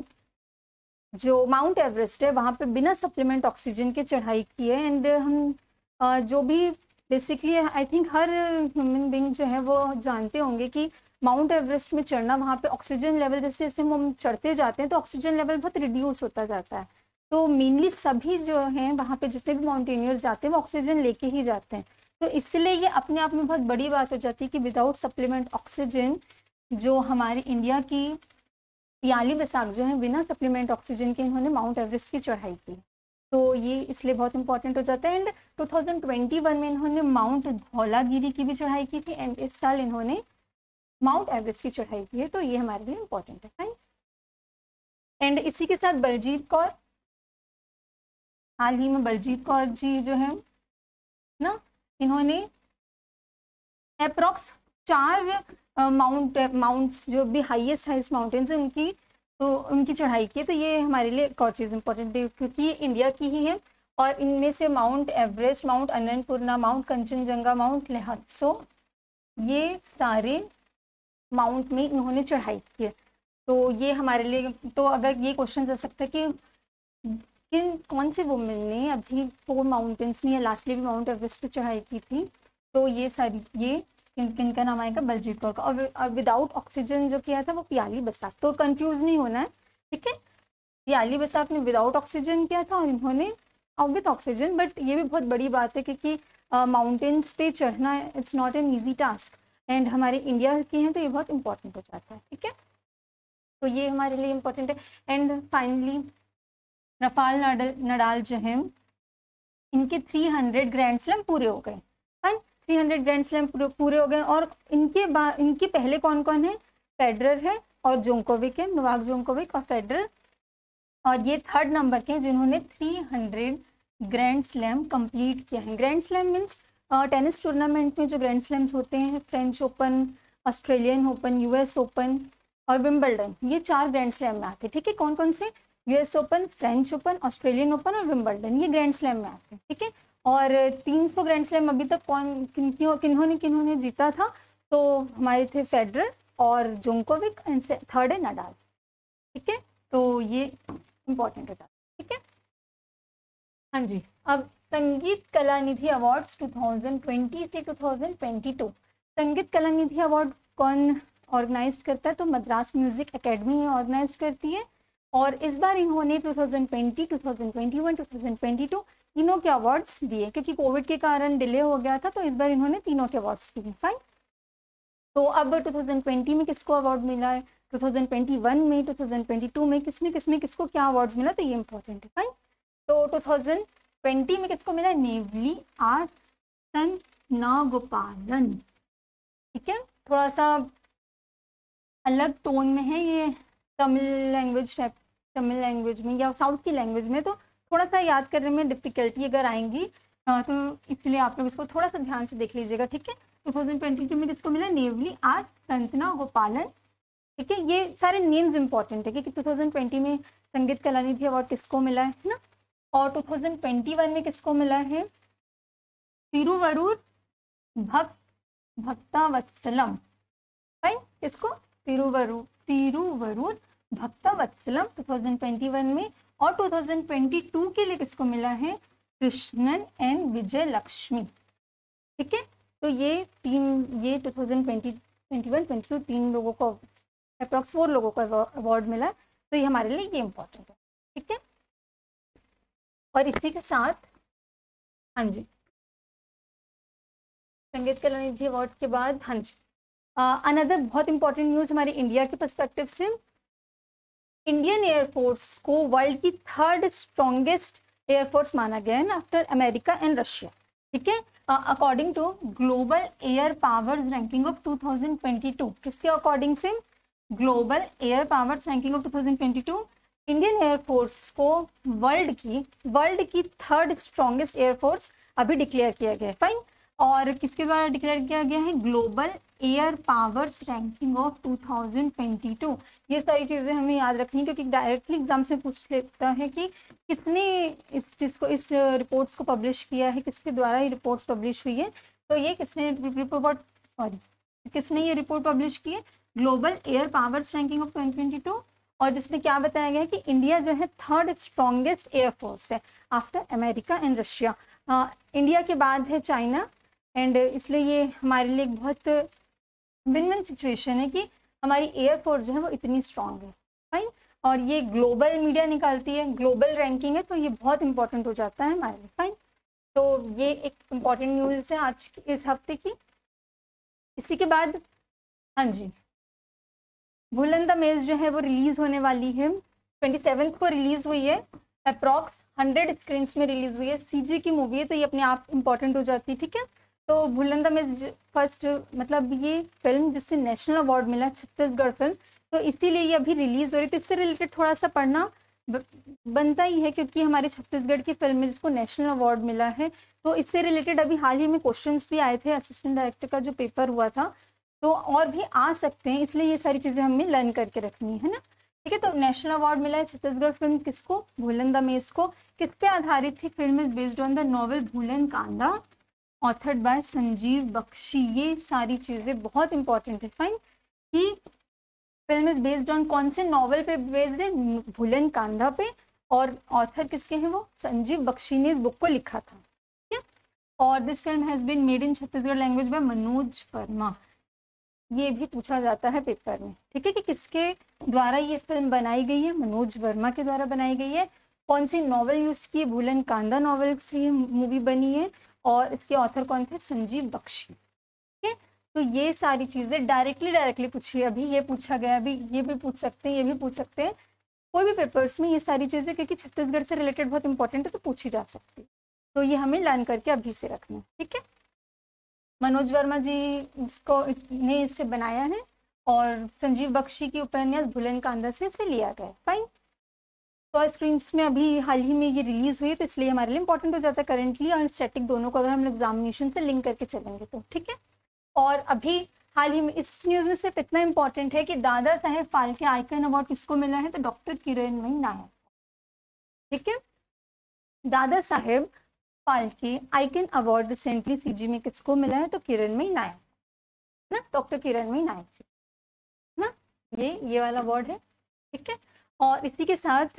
जो माउंट एवरेस्ट है वहाँ पे बिना सप्लीमेंट ऑक्सीजन के चढ़ाई की है। एंड हम जो भी बेसिकली आई थिंक हर ह्यूमन बीइंग जो है वो जानते होंगे कि माउंट एवरेस्ट में चढ़ना, वहाँ पे ऑक्सीजन लेवल जैसे जैसे हम चढ़ते जाते हैं तो ऑक्सीजन लेवल बहुत रिड्यूस होता जाता है। तो मेनली सभी जो हैं वहाँ पे जितने भी माउंटेनियर्स जाते हैं वो ऑक्सीजन लेके ही जाते हैं। तो इसलिए ये अपने आप में बहुत बड़ी बात हो जाती है कि विदाउट सप्लीमेंट ऑक्सीजन जो हमारे इंडिया की पियाली बसाक जो है बिना सप्लीमेंट ऑक्सीजन के इन्होंने माउंट एवरेस्ट की चढ़ाई की। तो ये इसलिए बहुत इंपॉर्टेंट हो जाता है। And two thousand twenty one में इन्होंने माउंट धौलागिरी की भी चढ़ाई की थी, एंड इस साल इन्होंने माउंट एवरेस्ट की चढ़ाई की है, तो ये हमारे लिए इंपॉर्टेंट है। फाइन, एंड इसी के साथ बलजीत कौर, हाल ही में बलजीत कौर जी जो है ना, इन्होंने अप्रॉक्स चार माउंट माउंट्स जो भी हाईएस्ट हाईएस्ट माउंटेन्स हैं उनकी तो उनकी चढ़ाई की है। तो ये हमारे लिए एक और चीज़ इंपॉर्टेंट है क्योंकि ये इंडिया की ही है और इनमें से mount Everest, mount Annapurna, mount Kangchenjunga, mount Lhotse, ये सारे माउंट में इन्होंने चढ़ाई की है। तो ये हमारे लिए, तो अगर ये क्वेश्चन आ सकता है कि किन कौन से वुमेन ने अभी फोर माउंटेन्स में या लास्टली भी माउंट एवरेस्ट पे चढ़ाई की थी, तो ये सारी ये किन किन का नाम आएगा, बलजीत कौर का। और विदाउट ऑक्सीजन जो किया था वो पियाली बसाक, तो कंफ्यूज नहीं होना है, ठीक है। पियाली बसाक ने विदाउट ऑक्सीजन किया था और इन्होंने विद ऑक्सीजन, बट ये भी बहुत बड़ी बात है क्योंकि माउंटेन्स uh, पे चढ़ना it's not an easy task and हमारे इंडिया के हैं तो ये बहुत इंपॉर्टेंट हो जाता है, ठीक है। तो ये हमारे लिए इम्पोर्टेंट है। And finally Rafael Nadal Nadal जो हैं इनके थ्री हंड्रेड ग्रैंड स्लैम पूरे हो गए, fine, three hundred grand slam पूरे हो गए। और इनके बाद इनके पहले कौन कौन है, फेडरर है और जोकोविक है, नोवाक जोकोविक और फेडरर। और ये थर्ड नंबर के हैं जिन्होंने three hundred grand slam complete किया है। Grand slam means tennis tournament में जो ग्रैंड स्लैम्स होते हैं, French Open, Australian Open, US Open और विंबलडन, ये चार ग्रैंड स्लैम में आते हैं, ठीक है। कौन कौन से, US Open, French Open, Australian Open और विंबलडन, ये ग्रैंड स्लैम में आते हैं, ठीक है। और तीन सौ ग्रैंड स्लैम अभी तक कौन किन किन्होंने किन्होंने जीता था, तो हमारे थे फेडरर और जोकोविक एंड थर्ड है नडाल, ठीक है। तो ये इंपॉर्टेंट हो जाता है, ठीक है। हाँ जी, अब Sangeetha Kala Nidhi awards two thousand twenty से two thousand twenty two, Sangeetha Kala निधि अवार्ड कौन ऑर्गेनाइज करता है, तो मद्रास म्यूजिक एकेडमी ऑर्गेनाइज करती है। और इस बार इन्होंने two thousand twenty, two thousand twenty one, two thousand twenty two तीनों के अवार्ड्स दिए, क्योंकि कोविड के कारण डिले हो गया था, तो इस बार इन्होंने तीनों के अवार्ड्स दिए, फाइन। तो अब टू थाउजेंड ट्वेंटी में किसको अवार्ड मिला है, टू थाउजेंड ट्वेंटी वन में, टू थाउजेंड ट्वेंटी टू में किसमें किसमें किसको क्या अवार्ड्स मिला, तो ये इंपॉर्टेंट है, फाइन। तो टू थाउजेंड ट्वेंटी में किसको मिला, नेवली आर नागोपालन, ठीक है। थोड़ा सा अलग टोन में है ये, Tamil language type, Tamil language में या साउथ की लैंग्वेज में, तो थोड़ा सा याद करने में डिफिकल्टी अगर आएंगी, तो इसलिए आप लोग इसको थोड़ा सा ध्यान से देख लीजिएगा, ठीक है। टू थाउजेंड ट्वेंटी टू में किसको मिला, नेवली आर संतना गोपालन, ठीक है। ये सारे नेम्स इंपॉर्टेंट है कि टू थाउजेंड ट्वेंटी में संगीत कला निधि अवार्ड किसको मिला है ना, और टू थाउजेंड ट्वेंटी वन में किसको मिला है, तिरुवरूर भक्त भक्तावत्सलम, फाइन, किसको, Thiruvarur Thiruvarur Bhakthavatsalam two thousand twenty one में। और टू थाउजेंड ट्वेंटी टू के लिए किसको मिला है, कृष्णन एंड विजय लक्ष्मी, ठीक है। तो ये तीन, ये two thousand twenty, twenty one, twenty two तीन लोगों को, अप्रॉक्स फोर लोगों को अवार्ड मिला, तो ये हमारे लिए ये इंपॉर्टेंट है, ठीक है। और इसी के साथ, हाँ जी, संगीत कला निधि अवार्ड के बाद, हाँ जी, अनदर बहुत इंपॉर्टेंट न्यूज़ हमारे इंडिया के पर्सपेक्टिव से, इंडियन एयरफोर्स को वर्ल्ड की थर्ड स्ट्रॉन्गेस्ट एयरफोर्स माना गया है ना, आफ्टर अमेरिका एंड रशिया, ठीक है। According to global air power ranking of two thousand twenty two, किसके अकॉर्डिंग से, global air power ranking of two thousand twenty two, Indian air force को वर्ल्ड की वर्ल्ड की थर्ड स्ट्रॉन्गेस्ट एयरफोर्स अभी डिक्लेयर किया गया है, फाइन। और किसके द्वारा डिक्लेयर किया गया है, global air powers ranking of two thousand twenty two. ये सारी चीज़ें हमें याद रखनी है क्योंकि डायरेक्टली एग्जाम से पूछ लेता है कि किसने इस चीज़ को, इस रिपोर्ट्स को पब्लिश किया है, किसके द्वारा ये रिपोर्ट्स पब्लिश हुई है। तो ये किसने रिपोर्ट सॉरी किसने ये रिपोर्ट पब्लिश की है, global air powers ranking of twenty twenty two, और जिसमें क्या बताया गया है कि इंडिया जो है थर्ड स्ट्रॉन्गेस्ट एयरफोर्स है after America and Russia. India के बाद है चाइना, एंड इसलिए ये हमारे लिए एक बहुत विन विन सिचुएशन है कि हमारी एयरफोर्स जो है वो इतनी स्ट्रांग है, फाइन। और ये ग्लोबल मीडिया निकालती है, ग्लोबल रैंकिंग है, तो ये बहुत इंपॉर्टेंट हो जाता है हमारे लिए, फाइन। तो ये एक इम्पॉर्टेंट न्यूज़ है आज की, इस हफ्ते की। इसी के बाद, हाँ जी, भूलन द मेज जो है वो रिलीज़ होने वाली है, ट्वेंटी सेवन्थ को रिलीज़ हुई है, अप्रॉक्स हंड्रेड स्क्रीन में रिलीज़ हुई है, सीजी की मूवी है, तो ये अपने आप इम्पॉर्टेंट हो जाती है, ठीक है। तो भूलन द मेज फर्स्ट, मतलब ये फिल्म जिससे नेशनल अवार्ड मिला, छत्तीसगढ़ फिल्म, तो इसीलिए ये अभी रिलीज़ हो रही थी। इससे रिलेटेड थोड़ा सा पढ़ना बनता ही है क्योंकि हमारे छत्तीसगढ़ की फिल्म में जिसको नेशनल अवार्ड मिला है, तो इससे रिलेटेड अभी हाल ही में क्वेश्चंस भी आए थे, असिस्टेंट डायरेक्टर का जो पेपर हुआ था, तो और भी आ सकते हैं, इसलिए ये सारी चीज़ें हमें लर्न करके रखनी है ना। ठीक है, तो नेशनल अवार्ड मिला है छत्तीसगढ़ फिल्म किसको, भूलन द मेज को। किस पे आधारित थी film, is based on the novel Bhulan Kanda authored bye Sanjeev Bakshi. ये सारी चीज़ें बहुत इंपॉर्टेंट है फाइन, कि फिल्म इज बेस्ड ऑन कौन से नॉवल पे बेस्ड है, भूलन कांदा पे, और ऑथर किसके हैं वो, संजीव बख्शी ने इस बुक को लिखा था। ठीक है, और this film has been made in Chhattisgarh language by Manoj Verma. ये भी पूछा जाता है पेपर में, ठीक है, कि किसके द्वारा ये फिल्म बनाई गई है, मनोज वर्मा के द्वारा बनाई गई है। कौन सी नॉवल यूज की है, भूलन कांदा नॉवल से मूवी बनी है, और इसके ऑथर कौन थे, संजीव बख्शी। ठीक है, तो ये सारी चीजें डायरेक्टली डायरेक्टली पूछी है, अभी ये पूछा गया, अभी ये भी पूछ सकते हैं, ये भी पूछ सकते हैं, कोई भी पेपर्स में ये सारी चीजें, क्योंकि छत्तीसगढ़ से रिलेटेड बहुत इंपॉर्टेंट है तो पूछी जा सकती है, तो ये हमें लर्न करके अभी से रखना। ठीक है, मनोज वर्मा जी इसको इसने इससे बनाया है, और संजीव बख्शी की उपन्यास भूलन कांदा से इसे लिया गया है। फाइन, तो स्क्रीन में अभी हाल ही में ये रिलीज हुई, तो इसलिए हमारे लिए इंपॉर्टेंट हो जाता है करेंटली और स्टैटिक दोनों को, अगर हम एग्जामिनेशन से लिंक करके चलेंगे तो। ठीक है, और अभी हाल ही में इस न्यूज में सिर्फ इतना इंपॉर्टेंट है कि दादा साहेब फाल्के आइकन अवार्ड किसको मिला है, तो डॉक्टर किरणमयी नायक। ठीक है, Dada Saheb Phalke icon award recently CG में किसको मिला है, तो किरणमयी नायक ना, डॉक्टर किरणमयी नायक जी ना, ये ये वाला अवार्ड है। ठीक है, और इसी के साथ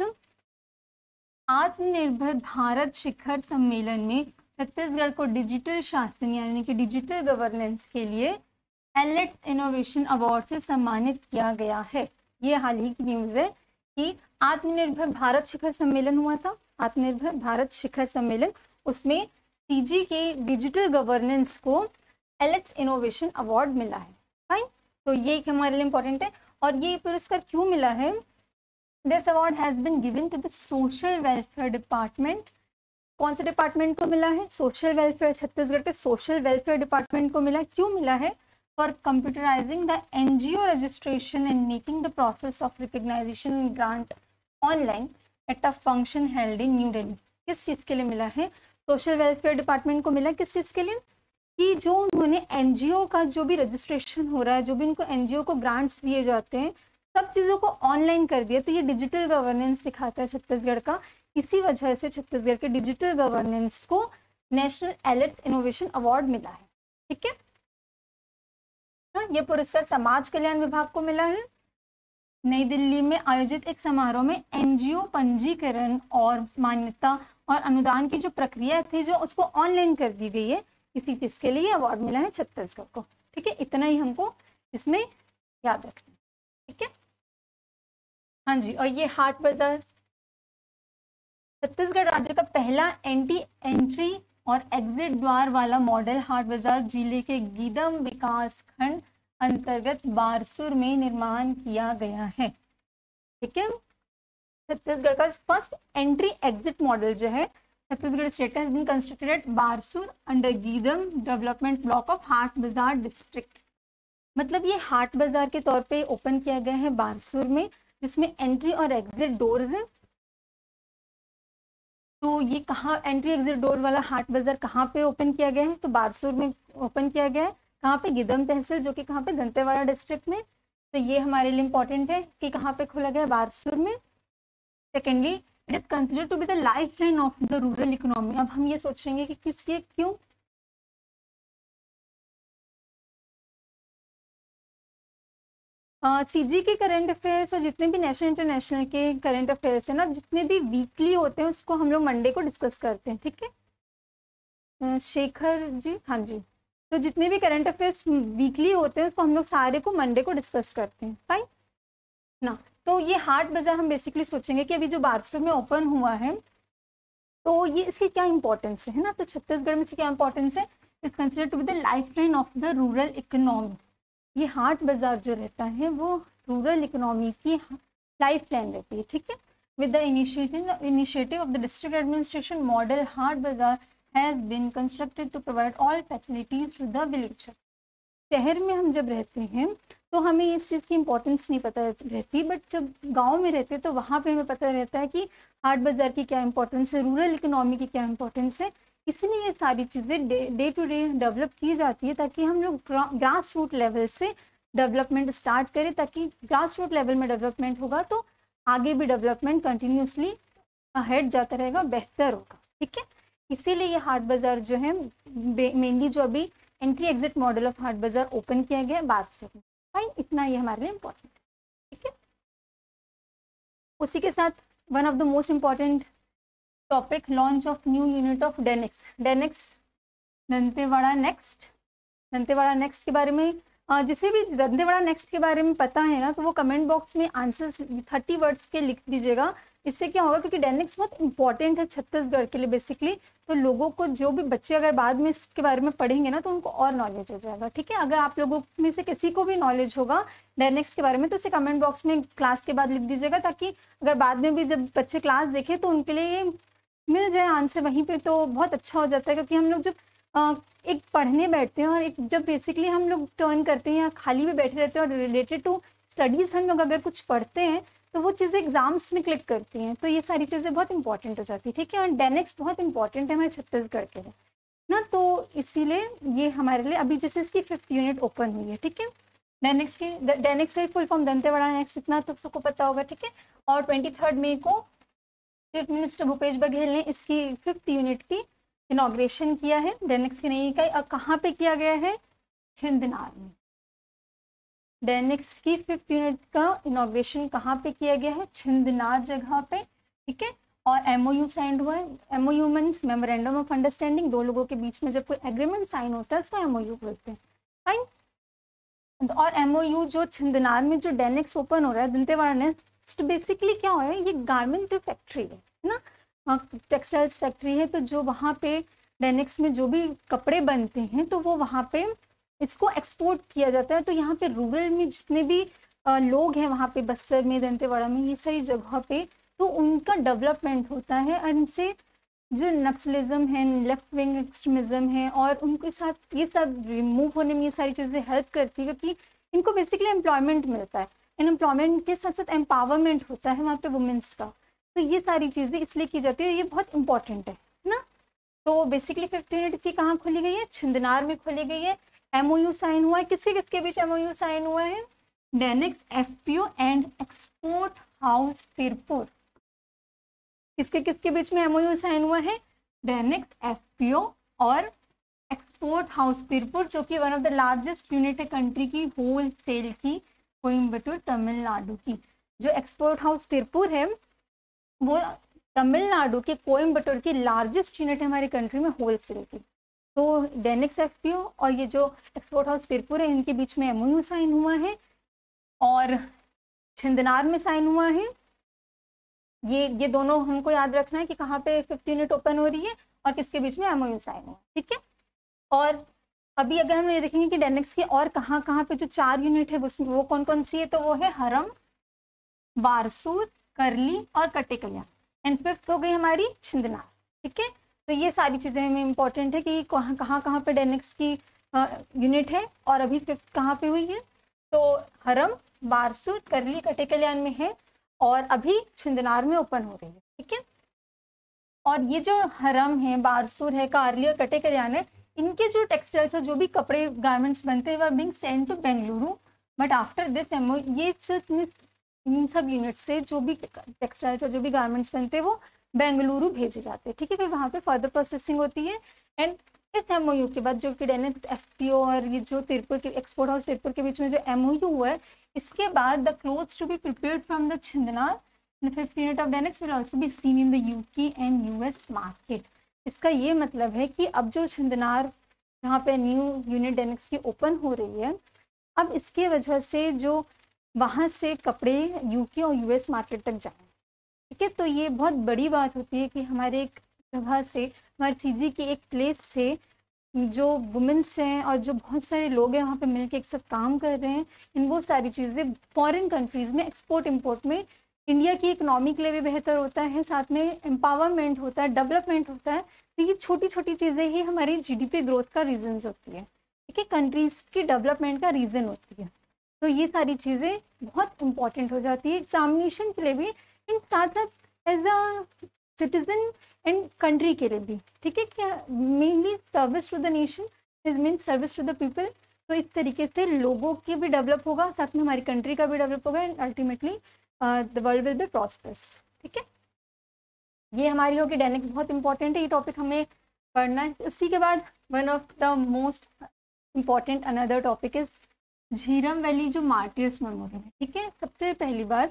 आत्मनिर्भर भारत शिखर सम्मेलन में छत्तीसगढ़ को डिजिटल शासन यानी कि डिजिटल गवर्नेंस के लिए एलेट्स इनोवेशन अवार्ड से सम्मानित किया गया है। ये हाल ही की न्यूज है कि आत्मनिर्भर भारत शिखर सम्मेलन हुआ था, आत्मनिर्भर भारत शिखर सम्मेलन, उसमें सीजी के डिजिटल गवर्नेंस को एलेट्स इनोवेशन अवार्ड मिला है। फाइन, तो ये हमारे लिए इंपॉर्टेंट है। और ये पुरस्कार क्यों मिला है, this award has been given to the social welfare department. कौन से डिपार्टमेंट को मिला है, सोशल वेलफेयर, छत्तीसगढ़ के सोशल वेलफेयर डिपार्टमेंट को मिला। क्यों मिला है, for computerising the NGO registration and making the process of recognisation grant online at a function held in New Delhi. किस चीज़ के लिए मिला है, सोशल वेलफेयर डिपार्टमेंट को मिला किस चीज़ के लिए, कि जो उन्होंने एनजीओ का जो भी रजिस्ट्रेशन हो रहा है, जो भी इनको एनजीओ को ग्रांट्स दिए जाते हैं, सब चीज़ों को ऑनलाइन कर दिया। तो ये डिजिटल गवर्नेंस दिखाता है छत्तीसगढ़ का, इसी वजह से छत्तीसगढ़ के डिजिटल गवर्नेंस को नेशनल एलेट्स इनोवेशन अवार्ड मिला है। ठीक है, हाँ, ये पुरस्कार समाज कल्याण विभाग को मिला है। नई दिल्ली में आयोजित एक समारोह में एनजीओ पंजीकरण और मान्यता और अनुदान की जो प्रक्रिया थी, जो उसको ऑनलाइन कर दी गई है, इसी चीज के लिए अवार्ड मिला है छत्तीसगढ़ को। ठीक है, इतना ही हमको इसमें याद रखना है। ठीक है, हाँ जी, और ये हाट बाजार छत्तीसगढ़ राज्य का पहला एंटी एंट्री और एग्जिट द्वार वाला मॉडल हाट बाजार जिले के गीदम विकास खंड अंतर्गत बारसूर में निर्माण किया गया है। ठीक है, छत्तीसगढ़ का फर्स्ट एंट्री एग्जिट मॉडल जो है Chhattisgarh state has been constructed at Barsur under Geedam development block of haat bazaar district. मतलब ये हाट बाजार के तौर पे ओपन किया गया है बारसूर में, जिसमें एंट्री और एग्जिट डोर्स हैं। तो ये कहाँ एंट्री एग्जिट डोर वाला हाट बाजार कहाँ पे ओपन किया गया है, तो बारसूर में ओपन किया गया है। कहाँ पे, गिदम तहसील, जो कि कहाँ पे, दंतेवाड़ा डिस्ट्रिक्ट में। तो ये हमारे लिए इंपॉर्टेंट है कि कहाँ पे खोला गया, बारसूर में। Secondly, it is considered to be the life line of the rural economy. अब हम ये सोचेंगे कि किस ये क्यों, सीजी के करंट अफेयर्स और जितने भी नेशनल इंटरनेशनल के करंट अफेयर्स है ना, जितने भी वीकली होते हैं उसको हम लोग मंडे को डिस्कस करते हैं। ठीक है, शेखर जी, हाँ जी, तो जितने भी करंट अफेयर्स वीकली होते हैं उसको हम लोग सारे को मंडे को डिस्कस करते हैं। फाइन ना, तो ये हाट बाजार हम बेसिकली सोचेंगे कि अभी जो बारसूर में ओपन हुआ है, तो ये इसकी क्या इंपॉर्टेंस है ना, तो छत्तीसगढ़ में इसकी क्या इंपॉर्टेंस है, is considered to be the life line of the rural economy. ये हाट बाजार जो रहता है वो रूरल इकोनॉमी की लाइफ लाइन रहती है। ठीक है, with the initiative initiative of the district administration model haat bazaar has been constructed to provide all facilities to the villagers. शहर में हम जब रहते हैं तो हमें इस चीज़ की इंपॉर्टेंस नहीं पता रहती, बट जब गांव में रहते हैं तो वहाँ पे हमें पता रहता है कि हाट बाजार की क्या इंपॉर्टेंस है, रूरल इकोनॉमी की क्या इंपॉर्टेंस है। इसीलिए ये सारी चीज़ें डे टू डे डेवलप की जाती है ताकि हम लोग ग्रास रूट लेवल से डेवलपमेंट स्टार्ट करें, ताकि ग्रास रूट लेवल में डेवलपमेंट होगा तो आगे भी डेवलपमेंट कंटिन्यूसली अहेड जाता रहेगा, बेहतर होगा। ठीक है, इसीलिए ये हाट बाजार जो है मेनली जो अभी entry exit model of haat bazaar open किया गया है बात से। फाइन, इतना ये हमारे लिए इम्पोर्टेंट है। ठीक है, उसी के साथ one of the most important topic, launch of new unit of Danex. Danex Dantewada next, Dantewada next के बारे में जिसे भी दंतेवाड़ा नेक्स्ट के बारे में पता है ना, तो वो कमेंट बॉक्स में आंसर्स थर्टी वर्ड्स के लिख दीजिएगा। इससे क्या होगा, क्योंकि डेनेक्स बहुत इंपॉर्टेंट है छत्तीसगढ़ के लिए बेसिकली, तो लोगों को जो भी बच्चे अगर बाद में इसके बारे में पढ़ेंगे ना तो उनको और नॉलेज हो जाएगा। ठीक है, अगर आप लोगों में से किसी को भी नॉलेज होगा डेनेक्स के बारे में तो इसे कमेंट बॉक्स में क्लास के बाद लिख दीजिएगा, ताकि अगर बाद में भी जब बच्चे क्लास देखें तो उनके लिए मिल जाए आंसर वहीं पे, तो बहुत अच्छा हो जाता है। क्योंकि हम लोग जब आ, एक पढ़ने बैठते हैं और एक जब बेसिकली हम लोग टर्न करते हैं या खाली में बैठे रहते हैं और रिलेटेड टू स्टडीज़ हम लोग अगर कुछ पढ़ते हैं तो वो चीज़ें एग्जाम्स में क्लिक करती हैं, तो ये सारी चीज़ें बहुत इंपॉर्टेंट हो जाती है। ठीक है, और डेनेक्स बहुत इंपॉर्टेंट है हमारे छत्तीसगढ़ के लिए ना, तो इसीलिए ये हमारे लिए अभी जैसे इसकी फिफ्थ यूनिट ओपन हुई है। ठीक है, डेनेक्स की डेनेक्स का फुल फॉर्म दंतेवाड़ा नेक्स्ट, इतना तो सबको पता होगा। ठीक है, और ट्वेंटी थर्ड मई को चीफ मिनिस्टर भूपेश बघेल ने इसकी फिफ्थ यूनिट की इनॉग्रेशन किया है डेनेक्स की नई इकाई। और कहाँ पे किया गया है, छिंदनार में। डेनेक्स की फिफ्थ यूनिट का इनॉग्रेशन कहाँ पे किया गया है, छिंदनार जगह पे। ठीक है, और एमओयू साइन हुआ है। MOU means memorandum of understanding, दो लोगों के बीच में जब कोई एग्रीमेंट साइन होता है उसको एमओयू बोलते हैं। फाइन, और एमओयू जो छिंदनार में जो डेनेक्स ओपन हो रहा है दंतेवाड़ा नेक्स्ट, बेसिकली क्या हो रहा है, ये गारमेंट फैक्ट्री है ना, टेक्सटाइल्स फैक्ट्री है। तो जो वहाँ पे डेनेक्स में जो भी कपड़े बनते हैं तो वो वहाँ पे इसको एक्सपोर्ट किया जाता है। तो यहाँ पे रूरल में जितने भी आ, लोग हैं वहाँ पे बस्तर में, दंतेवाड़ा में, ये सारी जगह पे, तो उनका डेवलपमेंट होता है। इनसे जो नक्सलिज्म है, लेफ्ट विंग एक्सट्रीमिज्म है, और उनके साथ ये सब रिमूव होने में ये सारी चीज़ें हेल्प करती है, क्योंकि इनको बेसिकली एम्प्लॉयमेंट मिलता है। एम्प्लॉयमेंट के साथ साथ एम्पावरमेंट होता है वहाँ पे वुमेंस का। तो ये सारी चीज़ें इसलिए की जाती है, ये बहुत इंपॉर्टेंट है ना। तो बेसिकली फिफ्थ यूनिट इसी कहाँ खोली गई है, छिंदनार में खोली गई है। एमओयू साइन हुआ है, किसके किसके बीच एमओयू साइन हुआ है, Danex, FPO and export house Tirupur. किसके किसके बीच में एमओयू साइन हुआ है, डेनेक्स, एफपीओ और एक्सपोर्ट हाउस तिरपुर, जो कि one of the largest unit है कंट्री की होल सेल की, कोयम्बटूर तमिलनाडु की। जो एक्सपोर्ट हाउस तिरपुर है वो तमिलनाडु के कोयम्बटूर की लार्जेस्ट यूनिट है हमारी कंट्री में होलसेल की। तो डेनेक्स, एफपीओ और ये जो एक्सपोर्ट हाउस तिरपुर है, इनके बीच में एमओयू साइन हुआ है और छिंदनार में साइन हुआ है। ये ये दोनों हमको याद रखना है कि कहाँ पे फिफ्थ यूनिट ओपन हो रही है और किसके बीच में एमओयू साइन हुआ। ठीक है, और अभी अगर हम ये देखेंगे कि डेनेक्स की और कहाँ कहाँ पे जो चार यूनिट है उसमें वो कौन कौन सी है, तो वो है हरम, बारसूर, करली और कटेकल्याण। एंड फिफ्थ हो गई हमारी छिंदनार। ठीक है, तो ये सारी चीज़ें हमें इंपॉर्टेंट है कि कहाँ कहाँ कहाँ पे डेनेक्स की यूनिट है और अभी फिफ्थ कहाँ पे हुई है। तो हरम, बारसूर, करली, कटेकल्याण में है और अभी छिंदनार में ओपन हो रही है। ठीक है, और ये जो हरम है, बारसूर है, कारली और कटेकल्याण है, इनके जो टेक्सटाइल्स है, जो भी कपड़े गारमेंट्स बनते हैं, were being sent to Bengaluru. But after this MOU इन सब यूनिट से जो भी टेक्सटाइल्स और जो भी गारमेंट्स बनते हैं वो बेंगलुरु भेजे जाते हैं। ठीक है, फिर वहाँ पे फर्दर प्रोसेसिंग होती है। एंड इस एमओयू के बाद जो कि डेनेक्स, एफपीओ और ये जो तिरपुर के एक्सपोर्ट हाउस तिरपुर के बीच में जो एमओयू हुआ है, इसके बाद the clothes to be prepared from the Chhindnar the fifth unit of Danex will also be seen in the UK and US market. इसका ये मतलब है कि अब जो छिंदनार जहाँ पे न्यू यूनिट डेनेक्स की ओपन हो रही है, अब इसकी वजह से जो वहाँ से कपड़े यूके और यूएस मार्केट तक जाएं। ठीक है, तो ये बहुत बड़ी बात होती है कि हमारे एक जगह से, हमारे सीजी की एक प्लेस से जो वुमेंस हैं और जो बहुत सारे लोग हैं वहाँ पे मिलके एक साथ काम कर रहे हैं, इन वो सारी चीज़ें फॉरेन कंट्रीज़ में एक्सपोर्ट इंपोर्ट में इंडिया की इकोनॉमी के लिए भी बेहतर होता है, साथ में एम्पावरमेंट होता है, डेवलपमेंट होता है। तो ये छोटी छोटी चीज़ें ही हमारी जीडीपी ग्रोथ का रीजन होती है। ठीक है, कंट्रीज़ की डेवलपमेंट का रीज़न होती है। तो ये सारी चीज़ें बहुत इंपॉर्टेंट हो जाती है एग्जामिनेशन के लिए भी। इन साथ साथ as a citizen and country के लिए भी, ठीक है, क्या mainly service to the nation is mean service to the people. तो इस तरीके से लोगों की भी डेवलप होगा, साथ में हमारी कंट्री का भी डेवलप होगा and ultimately the world will be prosperous, ठीक है। ये हमारी होगी डायनेमिक्स, बहुत इंपॉर्टेंट है ये टॉपिक हमें पढ़ना है। उसी के बाद one of the most important another topic is Jhiram valley जो मार्टियर्स मेमोरियल है, ठीक है। सबसे पहली बात,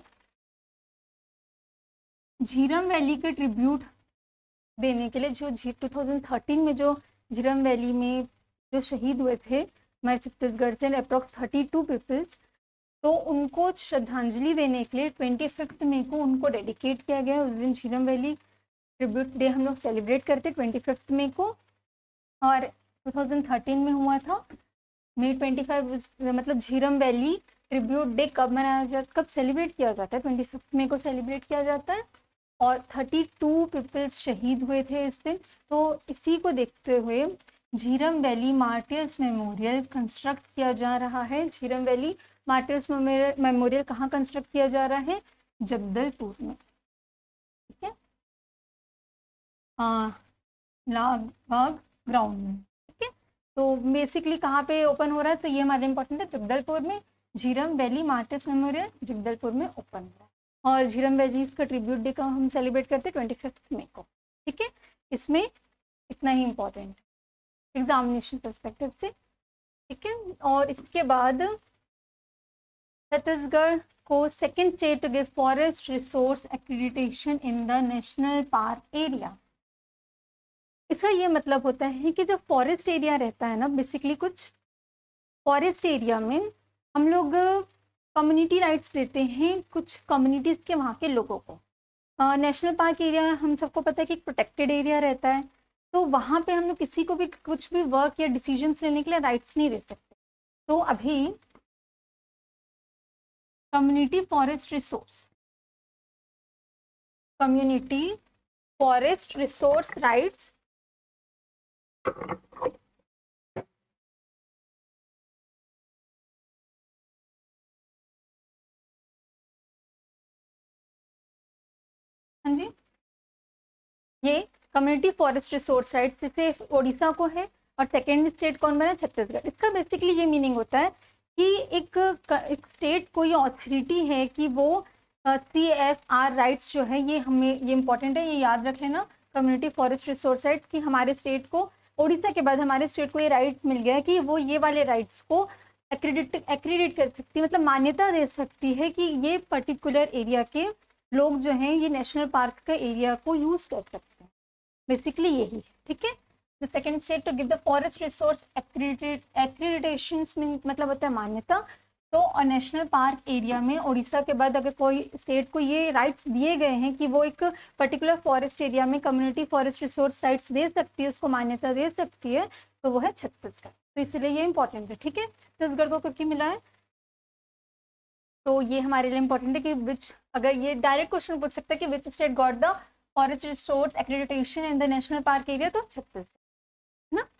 झीरम वैली के ट्रिब्यूट देने के लिए जो जी टू थाउजेंड थर्टीन में जो झीरम वैली में जो शहीद हुए थे हमारे छत्तीसगढ़ से अप्रॉक्स थर्टी टू पीपल्स, तो उनको श्रद्धांजलि देने के लिए ट्वेंटी फिफ्थ मई को उनको डेडिकेट किया गया। उस दिन झीरम वैली ट्रिब्यूट डे हम लोग सेलिब्रेट करते ट्वेंटी फिफ्थ मई को, और टू थाउजेंड थर्टीन में हुआ था मई ट्वेंटी फाइव। मतलब झीरम वैली ट्रिब्यूट डे कब मनाया जाता, कब सेलिब्रेट किया जाता है, ट्वेंटी फिफ्थ मई को सेलिब्रेट किया जाता है, और थर्टी टू पीपल्स शहीद हुए थे इस दिन। तो इसी को देखते हुए Jhiram valley martyrs memorial construct किया जा रहा है। झीरम वैली मार्टियर्स मेमोरियल कहाँ कंस्ट्रक्ट किया जा रहा है, जगदलपुर में, ठीक है, लाग बाग ग्राउंड में, ठीक है। तो बेसिकली कहाँ पे ओपन हो रहा है, तो ये हमारे इंपॉर्टेंट है, जगदलपुर में Jhiram valley martyrs memorial Jagdalpur में ओपन हो रहा है। और झीरम वैली इसका ट्रिब्यूट डे का हम सेलिब्रेट करते हैं ट्वेंटी फिफ्थ मई को, ठीक है। इसमें इतना ही इम्पोर्टेंट एग्जामिनेशन पर्सपेक्टिव से, ठीक है। और इसके बाद छत्तीसगढ़ को second state to give forest resource accreditation in the national park area. इसका ये मतलब होता है कि जब फॉरेस्ट एरिया रहता है ना, बेसिकली कुछ फॉरेस्ट एरिया में हम लोग कम्युनिटी राइट्स देते हैं कुछ कम्युनिटीज़ के वहाँ के लोगों को। नेशनल पार्क एरिया हम सबको पता है कि एक प्रोटेक्टेड एरिया रहता है, तो वहाँ पे हम लोग किसी को भी कुछ भी वर्क या डिसीजंस लेने के लिए राइट्स नहीं दे सकते। तो अभी community forest resource community forest resource rights हाँ जी, ये कम्युनिटी फॉरेस्ट रिसोर्स राइट्स जैसे ओडिशा को है और सेकेंड स्टेट कौन बना, छत्तीसगढ़। इसका बेसिकली ये मीनिंग होता है कि एक, एक स्टेट कोई अथॉरिटी है कि वो सी एफ आर राइट्स जो है, ये हमें ये इंपॉर्टेंट है, ये याद रख लेना, कम्युनिटी फॉरेस्ट रिसोर्स राइट, कि हमारे स्टेट को, ओडिशा के बाद हमारे स्टेट को ये राइट मिल गया है कि वो ये वाले राइट्स को एक्रेडिट एक्रेडिट कर सकती है, मतलब मान्यता दे सकती है कि ये पर्टिकुलर एरिया के लोग जो हैं ये नेशनल पार्क का एरिया को यूज कर सकते हैं। बेसिकली यही, ठीक है। The second state to give the forest resource accreditation मतलब होता है मान्यता। तो नेशनल पार्क एरिया में ओडिशा के बाद अगर कोई स्टेट को ये राइट्स दिए गए हैं कि वो एक पर्टिकुलर फॉरेस्ट एरिया में कम्युनिटी फॉरेस्ट रिसोर्स राइट्स दे सकती है, उसको मान्यता दे सकती है, तो वो है छत्तीसगढ़। तो इसलिए ये इंपॉर्टेंट है, ठीक है। छत्तीसगढ़ को क्योंकि मिला है, तो ये हमारे लिए इंपॉर्टेंट है कि विच, अगर ये डायरेक्ट क्वेश्चन पूछ सकता है कि which state got the forest resource accreditation in the national park area, तो छत्तीसगढ़ ना,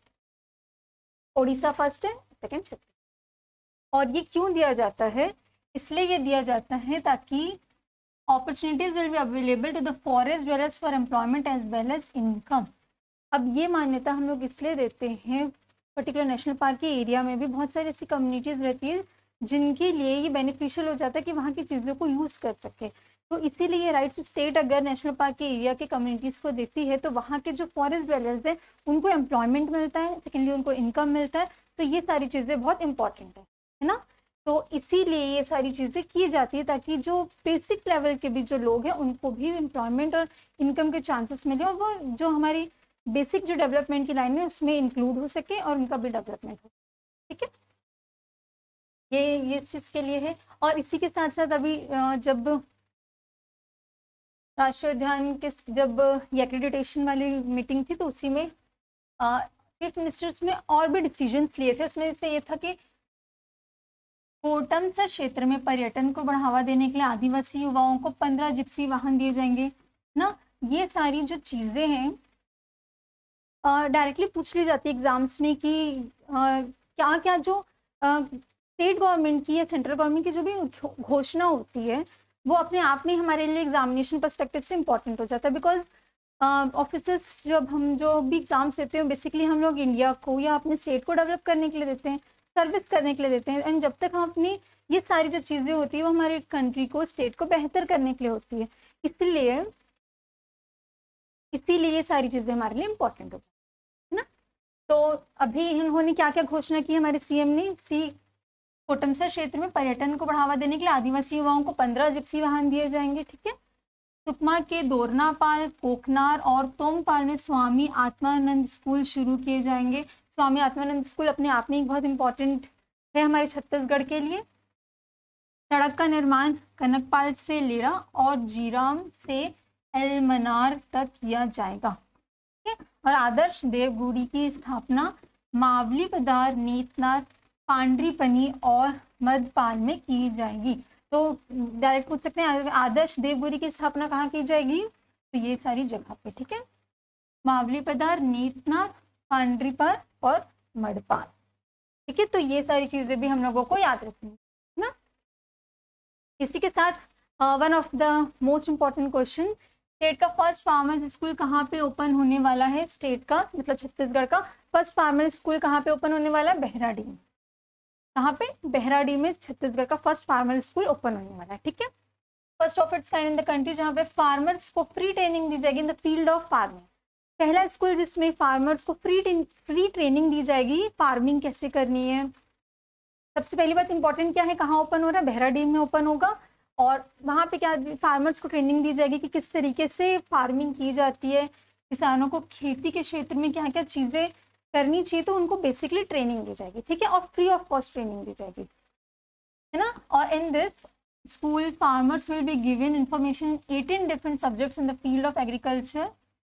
ओडिशा फर्स्ट है, सेकेंड छत्तीसगढ़। और ये क्यों दिया जाता है, इसलिए ये दिया जाता है ताकि opportunities will be available to the forest dwellers for employment as well as income. अब ये मान्यता हम लोग इसलिए देते हैं, पर्टिकुलर नेशनल पार्क के एरिया में भी बहुत सारी ऐसी कम्युनिटीज़ रहती है जिनके लिए ये बेनिफिशियल हो जाता है कि वहाँ की चीज़ों को यूज़ कर सके। तो इसीलिए ये राइट्स स्टेट अगर नेशनल पार्क के एरिया के कम्युनिटीज़ को देती है, तो वहाँ के जो फॉरेस्ट ड्वेलर्स हैं उनको एम्प्लॉयमेंट मिलता है, सेकेंडली उनको इनकम मिलता है। तो ये सारी चीज़ें बहुत इंपॉर्टेंट है है ना। तो इसीलिए ये सारी चीज़ें की जाती है ताकि जो बेसिक लेवल के भी जो लोग हैं उनको भी एम्प्लॉयमेंट और इनकम के चांसेस मिले, और वो जो हमारी बेसिक जो डेवलपमेंट की लाइन है उसमें इंक्लूड हो सके और उनका भी डेवलपमेंट हो, ठीक है। ये ये इस चीज़ के लिए है। और इसी के साथ साथ अभी जब राष्ट्रीय उद्यान के जब ये एक्रेडिटेशन वाली मीटिंग थी, तो उसी में चीफ मिनिस्टर्स में और भी डिसीजंस लिए थे। उसमें से ये था कि कोटमसर क्षेत्र में पर्यटन को बढ़ावा देने के लिए आदिवासी युवाओं को पंद्रह जिप्सी वाहन दिए जाएंगे ना। ये सारी जो चीज़ें हैं डायरेक्टली पूछ ली जाती है एग्जाम्स में कि आ, क्या क्या जो स्टेट गवर्नमेंट की या सेंट्रल गवर्नमेंट की जो भी घोषणा होती है वो अपने आप में हमारे लिए एग्जामिनेशन पर्सपेक्टिव से इम्पोर्टेंट हो जाता है। बिकॉज ऑफिसर्स जब हम जो भी एग्जाम्स देते हैं बेसिकली हम लोग इंडिया को या अपने स्टेट को डेवलप करने के लिए देते हैं, सर्विस करने के लिए देते हैं। एंड जब तक हम अपनी ये सारी जो चीज़ें होती है वो हमारे कंट्री को, स्टेट को बेहतर करने के लिए होती है, इसलिए इसीलिए ये सारी चीज़ें हमारे लिए इम्पोर्टेंट हो जाती है ना। तो अभी इन्होंने क्या क्या घोषणा की हमारे सीएम ने, सी कोटमसर क्षेत्र में पर्यटन को बढ़ावा देने के लिए आदिवासी युवाओं को पंद्रह जिप्सी वाहन दिए जाएंगे, ठीक है। सुकमा के दोरनापाल, कोकनार और तोंगपाल में स्वामी आत्मानंद स्कूल शुरू किए जाएंगे। स्वामी आत्मानंद स्कूल अपने आप में एक बहुत इंपॉर्टेंट है हमारे छत्तीसगढ़ के लिए। सड़क का निर्माण कनकपाल से लेड़ा और जीराम से एलमनार तक किया जाएगा, ठीक है। और आदर्श देवगुड़ी की स्थापना मावली पदार, नीतनार, पांड्रीपनी और मधपाल में की जाएगी। तो डायरेक्ट पूछ सकते हैं आदर्श देवगुरी की स्थापना कहाँ की जाएगी, तो ये सारी जगह पे, ठीक है। मावली पदार, नीतनार, पांड्रीपाल और मधपाल, ठीक है। तो ये सारी चीजें भी हम लोगों को याद रखनी है ना। इसी के साथ one of the most important question, state का फर्स्ट फार्मर्स स्कूल कहाँ पे ओपन होने वाला है। स्टेट का मतलब छत्तीसगढ़ का फर्स्ट फार्मर स्कूल कहाँ पे ओपन होने वाला है, बहराडी में। कहाँ पे, बहराडी में छत्तीसगढ़ का फर्स्ट फार्मर स्कूल ओपन होने वाला है, ठीक है। First of its kind in the country, जहाँ पे फार्मर्स को फ्री ट्रेनिंग दी जाएगी in the field of farming. पहला स्कूल जिसमें फार्मर्स को फ्री फ्री ट्रेनिंग दी जाएगी फार्मिंग कैसे करनी है। सबसे पहली बात इंपॉर्टेंट क्या है, कहाँ ओपन हो रहा है, बहराडी में ओपन होगा। और वहाँ पे क्या फार्मर्स को ट्रेनिंग दी जाएगी कि किस तरीके से फार्मिंग की जाती है, किसानों को खेती के क्षेत्र में क्या क्या चीज़ें करनी चाहिए, तो उनको बेसिकली ट्रेनिंग दी जाएगी, ठीक है। और फ्री ऑफ कॉस्ट ट्रेनिंग दी जाएगी, है ना। और in this school farmers will be given information in eighteen different subjects in the field of agriculture.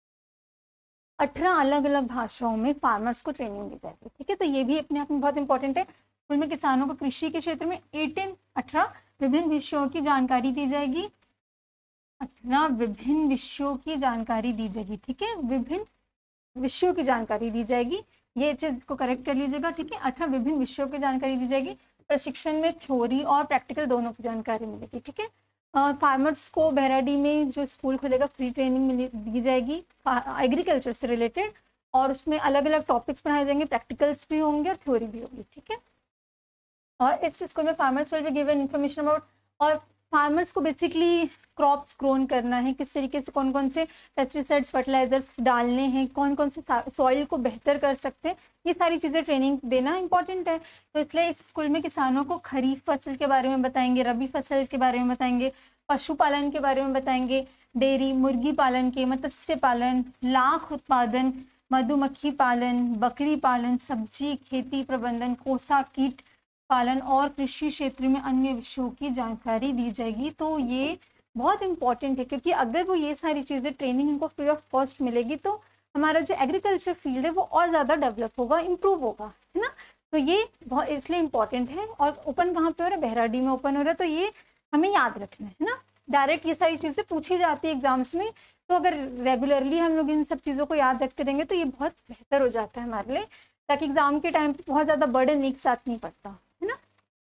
अठारह अलग अलग भाषाओं में फार्मर्स को ट्रेनिंग दी जाएगी, ठीक है। तो ये भी अपने आप में बहुत इंपॉर्टेंट है। स्कूल में किसानों को कृषि के क्षेत्र में एटीन अठारह विभिन्न विषयों की जानकारी दी जाएगी। अठारह विभिन्न विषयों की जानकारी दी जाएगी, ठीक है। विभिन्न विषयों की जानकारी दी जाएगी, ये चीज को करेक्ट कर लीजिएगा, ठीक है। अठारह विभिन्न विषयों की जानकारी दी जाएगी। प्रशिक्षण में थ्योरी और प्रैक्टिकल दोनों की जानकारी मिलेगी, ठीक है। और फार्मर्स को बहराडी में जो स्कूल खुलेगा फ्री ट्रेनिंग दी जाएगी एग्रीकल्चर से रिलेटेड, और उसमें अलग अलग टॉपिक्स पढ़ाए जाएंगे, प्रैक्टिकल्स भी होंगे और थ्योरी भी होगी, ठीक है। और इस स्कूल में farmers will be given information about, और फार्मर्स को बेसिकली क्रॉप्स ग्रोन करना है, किस तरीके से कौन कौन से पेस्टिसाइड्स फर्टिलाइजर्स डालने हैं, कौन कौन से सॉइल को बेहतर कर सकते हैं, ये सारी चीज़ें ट्रेनिंग देना इंपॉर्टेंट है। तो इसलिए इस स्कूल में किसानों को खरीफ फसल के बारे में बताएंगे, रबी फसल के बारे में बताएंगे, पशुपालन के बारे में बताएंगे, डेयरी मुर्गी पालन के, मत्स्य पालन, लाख उत्पादन, मधुमक्खी पालन, बकरी पालन, सब्जी खेती प्रबंधन, कोसा कीट पालन और कृषि क्षेत्र में अन्य विषयों की जानकारी दी जाएगी। तो ये बहुत इंपॉर्टेंट है, क्योंकि अगर वो ये सारी चीज़ें ट्रेनिंग इनको फ्री ऑफ कॉस्ट मिलेगी तो हमारा जो एग्रीकल्चर फील्ड है वो और ज़्यादा डेवलप होगा, इम्प्रूव होगा, है ना। तो ये बहुत इसलिए इम्पॉर्टेंट है। और ओपन कहाँ पे हो रहा है, बहराडी में ओपन हो रहा है, तो ये हमें याद रखना है ना। डायरेक्ट ये सारी चीज़ें पूछी जाती है एग्जाम्स में, तो अगर रेगुलरली हम लोग इन सब चीज़ों को याद रखते रहेंगे तो ये बहुत बेहतर हो जाता है हमारे लिए, ताकि एग्जाम के टाइम पे बहुत ज़्यादा बर्डन एक साथ नहीं पड़ता, है ना।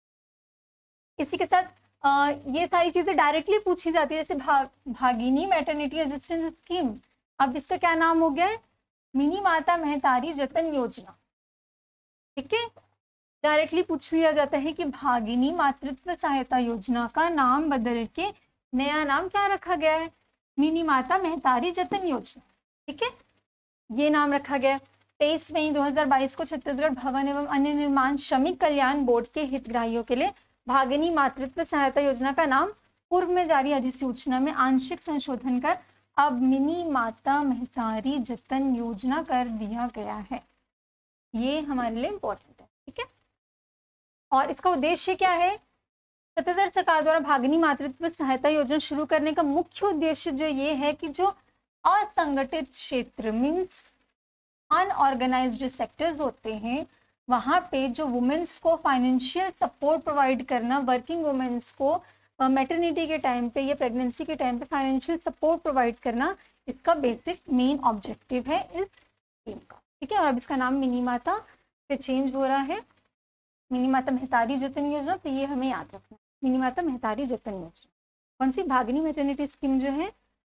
इसी के साथ आ, ये सारी चीज़ें डायरेक्टली पूछी जाती है, जैसे भाग भागिनी मैटरनिटी असिस्टेंस स्कीम, अब इसका क्या नाम हो गया है, मिनी माता महतारी जतन योजना, ठीक है। डायरेक्टली पूछ लिया जाता है कि भागिनी मातृत्व सहायता योजना का नाम बदल के नया नाम क्या रखा गया है, मिनी माता महतारी जतन योजना, ठीक है, ये नाम रखा गया। तेईस मई दो हज़ार बाईस को छत्तीसगढ़ भवन एवं अन्य निर्माण श्रमिक कल्याण बोर्ड के हितग्राहियों के लिए भागिनी मातृत्व सहायता योजना का नाम पूर्व में जारी अधिसूचना में आंशिक संशोधन कर अब मिनी माता महतारी जतन योजना कर दिया गया है। ये हमारे लिए इम्पोर्टेंट है, ठीक है। और इसका उद्देश्य क्या है, छत्तीसगढ़ सरकार द्वारा भागिनी मातृत्व सहायता योजना शुरू करने का मुख्य उद्देश्य जो ये है कि जो असंगठित क्षेत्र मीन्स अनऑर्गेनाइज्ड सेक्टर्स होते हैं, वहाँ पे जो वुमेन्स को फाइनेंशियल सपोर्ट प्रोवाइड करना, वर्किंग वुमेन्स को मैटरनिटी के टाइम पे या प्रेगनेंसी के टाइम पे फाइनेंशियल सपोर्ट प्रोवाइड करना, इसका बेसिक मेन ऑब्जेक्टिव है इस स्कीम का, ठीक है। और अब इसका नाम मिनी माता पे चेंज हो रहा है, मिनी माता महतारी जतन योजना, तो ये हमें याद रखना है, मिनी माता महतारी जतन योजना। कौन सी, भागिनी मैटरनिटी स्कीम जो है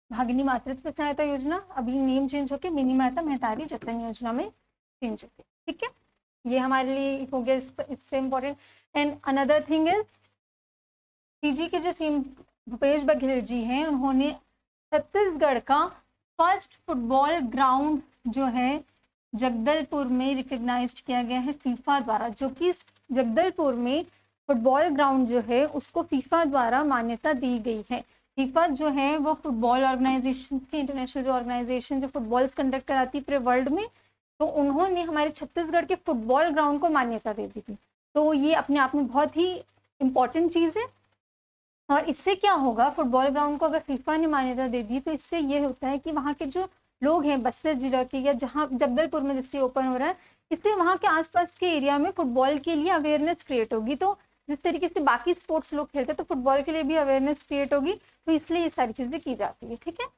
भागिनी मातृत्व सहायता योजना, अभी नेम चेंज होके मिनी माता महतारी जतन योजना में चेंज होती है, ठीक है। ये हमारे लिए हो गया इससे important. And another thing is PG के जो सीएम भूपेश बघेल जी हैं, उन्होंने छत्तीसगढ़ का फर्स्ट फुटबॉल ग्राउंड जो है जगदलपुर में रिकग्नाइज्ड किया गया है फीफा द्वारा, जो कि जगदलपुर में फुटबॉल ग्राउंड जो है उसको फीफा द्वारा मान्यता दी गई है। फीफा जो है वो फुटबॉल ऑर्गेनाइजेशन की इंटरनेशनल जो ऑर्गेनाइजेशन जो फुटबॉल्स कंडक्ट कराती है पूरे वर्ल्ड में, तो उन्होंने हमारे छत्तीसगढ़ के फुटबॉल ग्राउंड को मान्यता दे दी थी। तो ये अपने आप में बहुत ही इम्पोर्टेंट चीज़ है। और इससे क्या होगा, फुटबॉल ग्राउंड को अगर फीफा ने मान्यता दे दी तो इससे ये होता है कि वहाँ के जो लोग हैं बस्तर जिला के या जहाँ जगदलपुर में जिससे ओपन हो रहा है, इससे वहाँ के आसपास के एरिया में फुटबॉल के लिए अवेयरनेस क्रिएट होगी। तो जिस तरीके से बाकी स्पोर्ट्स लोग खेलते हैं तो फुटबॉल के लिए भी अवेयरनेस क्रिएट होगी, तो इसलिए ये सारी चीज़ें की जाती है, ठीक है।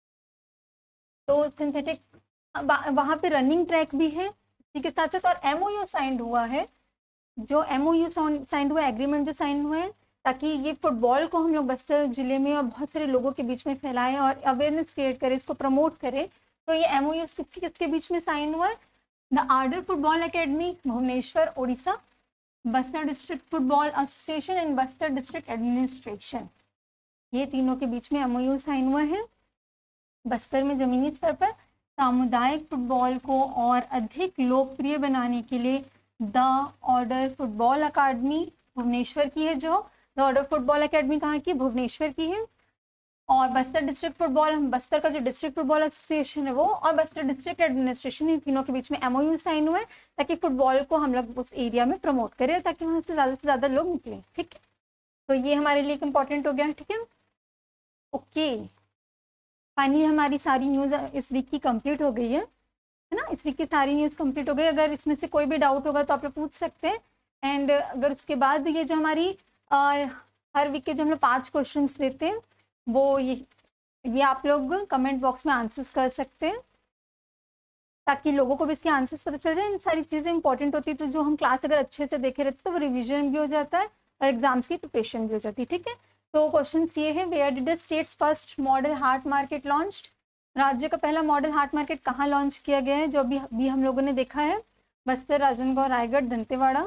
तो सिंथेटिक वहाँ पे रनिंग ट्रैक भी है इसी के साथ साथ, और एमओयू साइन हुआ है, जो एमओयू साइन हुआ एग्रीमेंट जो साइन हुआ है, ताकि ये फुटबॉल को हम लोग बस्तर जिले में और बहुत सारे लोगों के बीच में फैलाएं और अवेयरनेस क्रिएट करें, इसको प्रमोट करें। तो ये एमओयू किसके किसके बीच में साइन हुआ है, the order football academy Bhubaneswar Odisha, Bastar district football association and Bastar district administration, ये तीनों के बीच में एमओयू साइन हुआ है। बस्तर में जमीनी स्तर पर सामुदायिक फुटबॉल को और अधिक लोकप्रिय बनाने के लिए the order football academy Bhubaneswar की है, जो द ऑर्डर फुटबॉल अकेडमी कहाँ की, भुवनेश्वर की है। और बस्तर डिस्ट्रिक्ट फुटबॉल, बस्तर का जो डिस्ट्रिक्ट फुटबॉल एसोसिएशन है वो, और बस्तर डिस्ट्रिक्ट एडमिनिस्ट्रेशन, इन तीनों के बीच में एमओयू साइन हुआ है ताकि फुटबॉल को हम लोग उस एरिया में प्रमोट करें, ताकि वहाँ से ज़्यादा से ज़्यादा लोग निकलें, ठीक है। तो ये हमारे लिए इम्पोर्टेंट हो गया, ठीक है। ओके, फाइनली हमारी सारी न्यूज़ इस वीक की कंप्लीट हो गई है, है ना। इस वीक की सारी न्यूज़ कंप्लीट हो गई। अगर इसमें से कोई भी डाउट होगा तो आप लोग पूछ सकते हैं। एंड अगर उसके बाद ये जो हमारी आ, हर वीक के जो हम लोग पाँच क्वेश्चंस लेते हैं वो ये ये आप लोग कमेंट बॉक्स में आंसर्स कर सकते हैं, ताकि लोगों को भी इसके आंसर्स पता चल जाए। इन सारी चीज़ें इंपॉर्टेंट होती है, तो जो हम क्लास अगर अच्छे से देखे रहते तो वो रिविजन भी हो जाता है और एग्जाम्स की प्रिपरेशन भी हो जाती है, ठीक है। तो क्वेश्चन ये है, where did the state's first model heart market launched, राज्य का पहला मॉडल हार्ट मार्केट कहाँ लॉन्च किया गया है, जो अभी अभी हम लोगों ने देखा है, बस्तर, राजनांदगांव, रायगढ़, दंतेवाड़ा।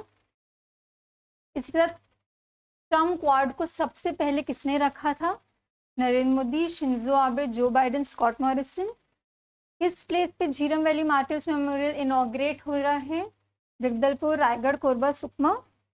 इसी के साथ ट्रम्प क्वाड को सबसे पहले किसने रखा था, Narendra Modi, Shinzo Abe, Joe Biden, Scott Morrison. किस प्लेस पे Jhiram valley martyrs memorial inaugurate हो रहा है, जगदलपुर, रायगढ़, कोरबा, सुकमा।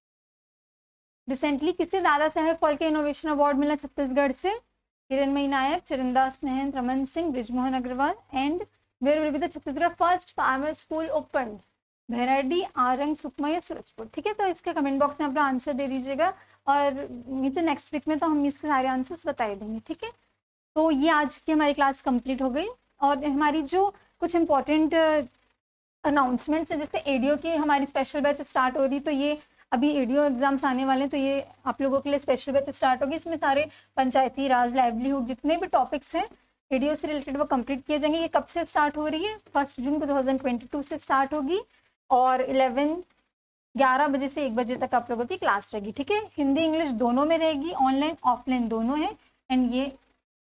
रिसेंटली किसे दादा साहेब फाल्के इनोवेशन अवार्ड मिला छत्तीसगढ़ से, Hiranmayi Nayak, Charandas Mahant, Raman Singh, Brijmohan Agrawal. And where will be the Chhattisgarh first farmer school open, Bhairadi, Arang, Sukma या सूरजपुर, ठीक है। तो इसके कमेंट बॉक्स में अपना आंसर दे दीजिएगा, और नहीं तो नेक्स्ट वीक में तो हम इसके सारे आंसर्स बता देंगे, ठीक है। तो ये आज की हमारी क्लास कंप्लीट हो गई, और हमारी जो कुछ इम्पोर्टेंट अनाउंसमेंट्स है, जैसे एडीओ की हमारी स्पेशल बैच स्टार्ट हो रही, तो ये अभी एडीओ एग्जाम्स आने वाले हैं, तो ये आप लोगों के लिए स्पेशल बैच स्टार्ट होगी। इसमें सारे पंचायती राज, लाइवलीहुड, जितने भी टॉपिक्स हैं एडीओ से रिलेटेड वो कंप्लीट किए जाएंगे। ये कब से स्टार्ट हो रही है, फर्स्ट जून को दो हज़ार बाईस से स्टार्ट होगी, और इलेवन ग्यारह बजे से एक बजे तक आप लोगों की क्लास रहेगी, ठीक है। हिंदी इंग्लिश दोनों में रहेगी, ऑनलाइन ऑफलाइन दोनों है। एंड ये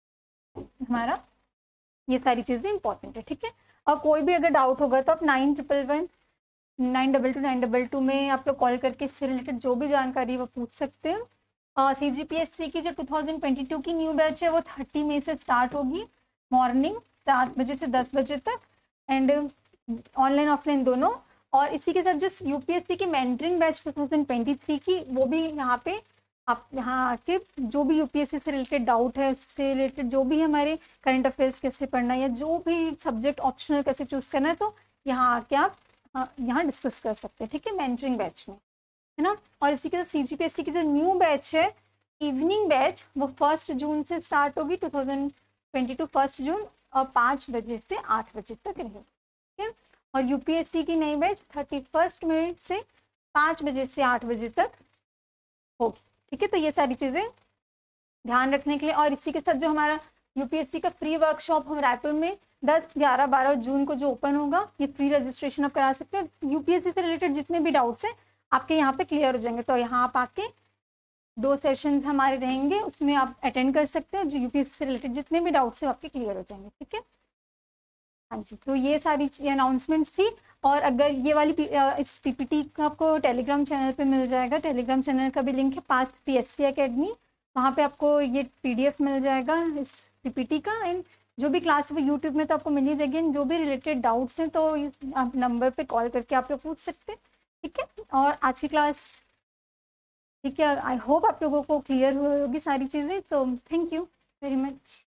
हमारा ये सारी चीज़ें इंपॉर्टेंट है, ठीक है। और कोई भी अगर डाउट होगा तो आप nine triple one nine double two nine double two में आप लोग कॉल करके इससे रिलेटेड जो भी जानकारी वो पूछ सकते हैं। सी जी पी एस सी की जो टू थाउजेंड ट्वेंटी टू की न्यू बैच है वो थर्टी मई से स्टार्ट होगी, मॉर्निंग सात बजे से दस बजे तक, एंड ऑनलाइन ऑफलाइन दोनों। और इसी के साथ जो यूपीएससी की mentoring batch two thousand twenty three की, वो भी यहाँ पे आप यहाँ आके जो भी यूपीएससी से रिलेटेड डाउट है, उससे रिलेटेड जो भी हमारे करंट अफेयर्स कैसे पढ़ना है या जो भी सब्जेक्ट ऑप्शनल कैसे चूज करना है, तो यहाँ आके आप यहाँ डिस्कस कर सकते हैं, ठीक है, मेंटरिंग बैच में, है ना। और इसी के साथ सीजीपीएससी की जो न्यू बैच है इवनिंग बैच, वो फर्स्ट जून से स्टार्ट होगी, two thousand twenty two first June, और पाँच बजे से आठ बजे तक रहेगी, ठीक है। और यूपीएससी की नई बैच थर्टी फर्स्ट में से पाँच बजे से आठ बजे तक होगी, ठीक है। तो ये सारी चीज़ें ध्यान रखने के लिए। और इसी के साथ जो हमारा यूपीएससी का फ्री वर्कशॉप हम रायपुर में दस, ग्यारह, बारह जून को जो ओपन होगा, ये फ्री रजिस्ट्रेशन आप करा सकते हैं। यूपीएससी से रिलेटेड जितने भी डाउट्स हैं आपके यहाँ पे क्लियर हो जाएंगे। तो यहाँ आप आके दो सेशंस हमारे रहेंगे, उसमें आप अटेंड कर सकते हैं, जो यूपीएससी से रिलेटेड जितने भी डाउट्स हैं आपके क्लियर हो जाएंगे, ठीक है। हाँ जी, तो ये सारी अनाउंसमेंट्स थी। और अगर ये वाली इस पीपीटी का आपको टेलीग्राम चैनल पे मिल जाएगा, टेलीग्राम चैनल का भी लिंक है, पाथ पीएससी एकेडमी, वहाँ पे आपको ये पीडीएफ मिल जाएगा इस पीपीटी का। एंड जो भी क्लास है यूट्यूब में तो आपको मिल ही जाएगी। जो भी रिलेटेड डाउट्स हैं तो आप नंबर पे कॉल करके आप लोग पूछ सकते हैं, ठीक है। और आज की क्लास, ठीक है, आई होप आप लोगों को क्लियर हुई होगी सारी चीज़ें। तो थैंक यू वेरी मच।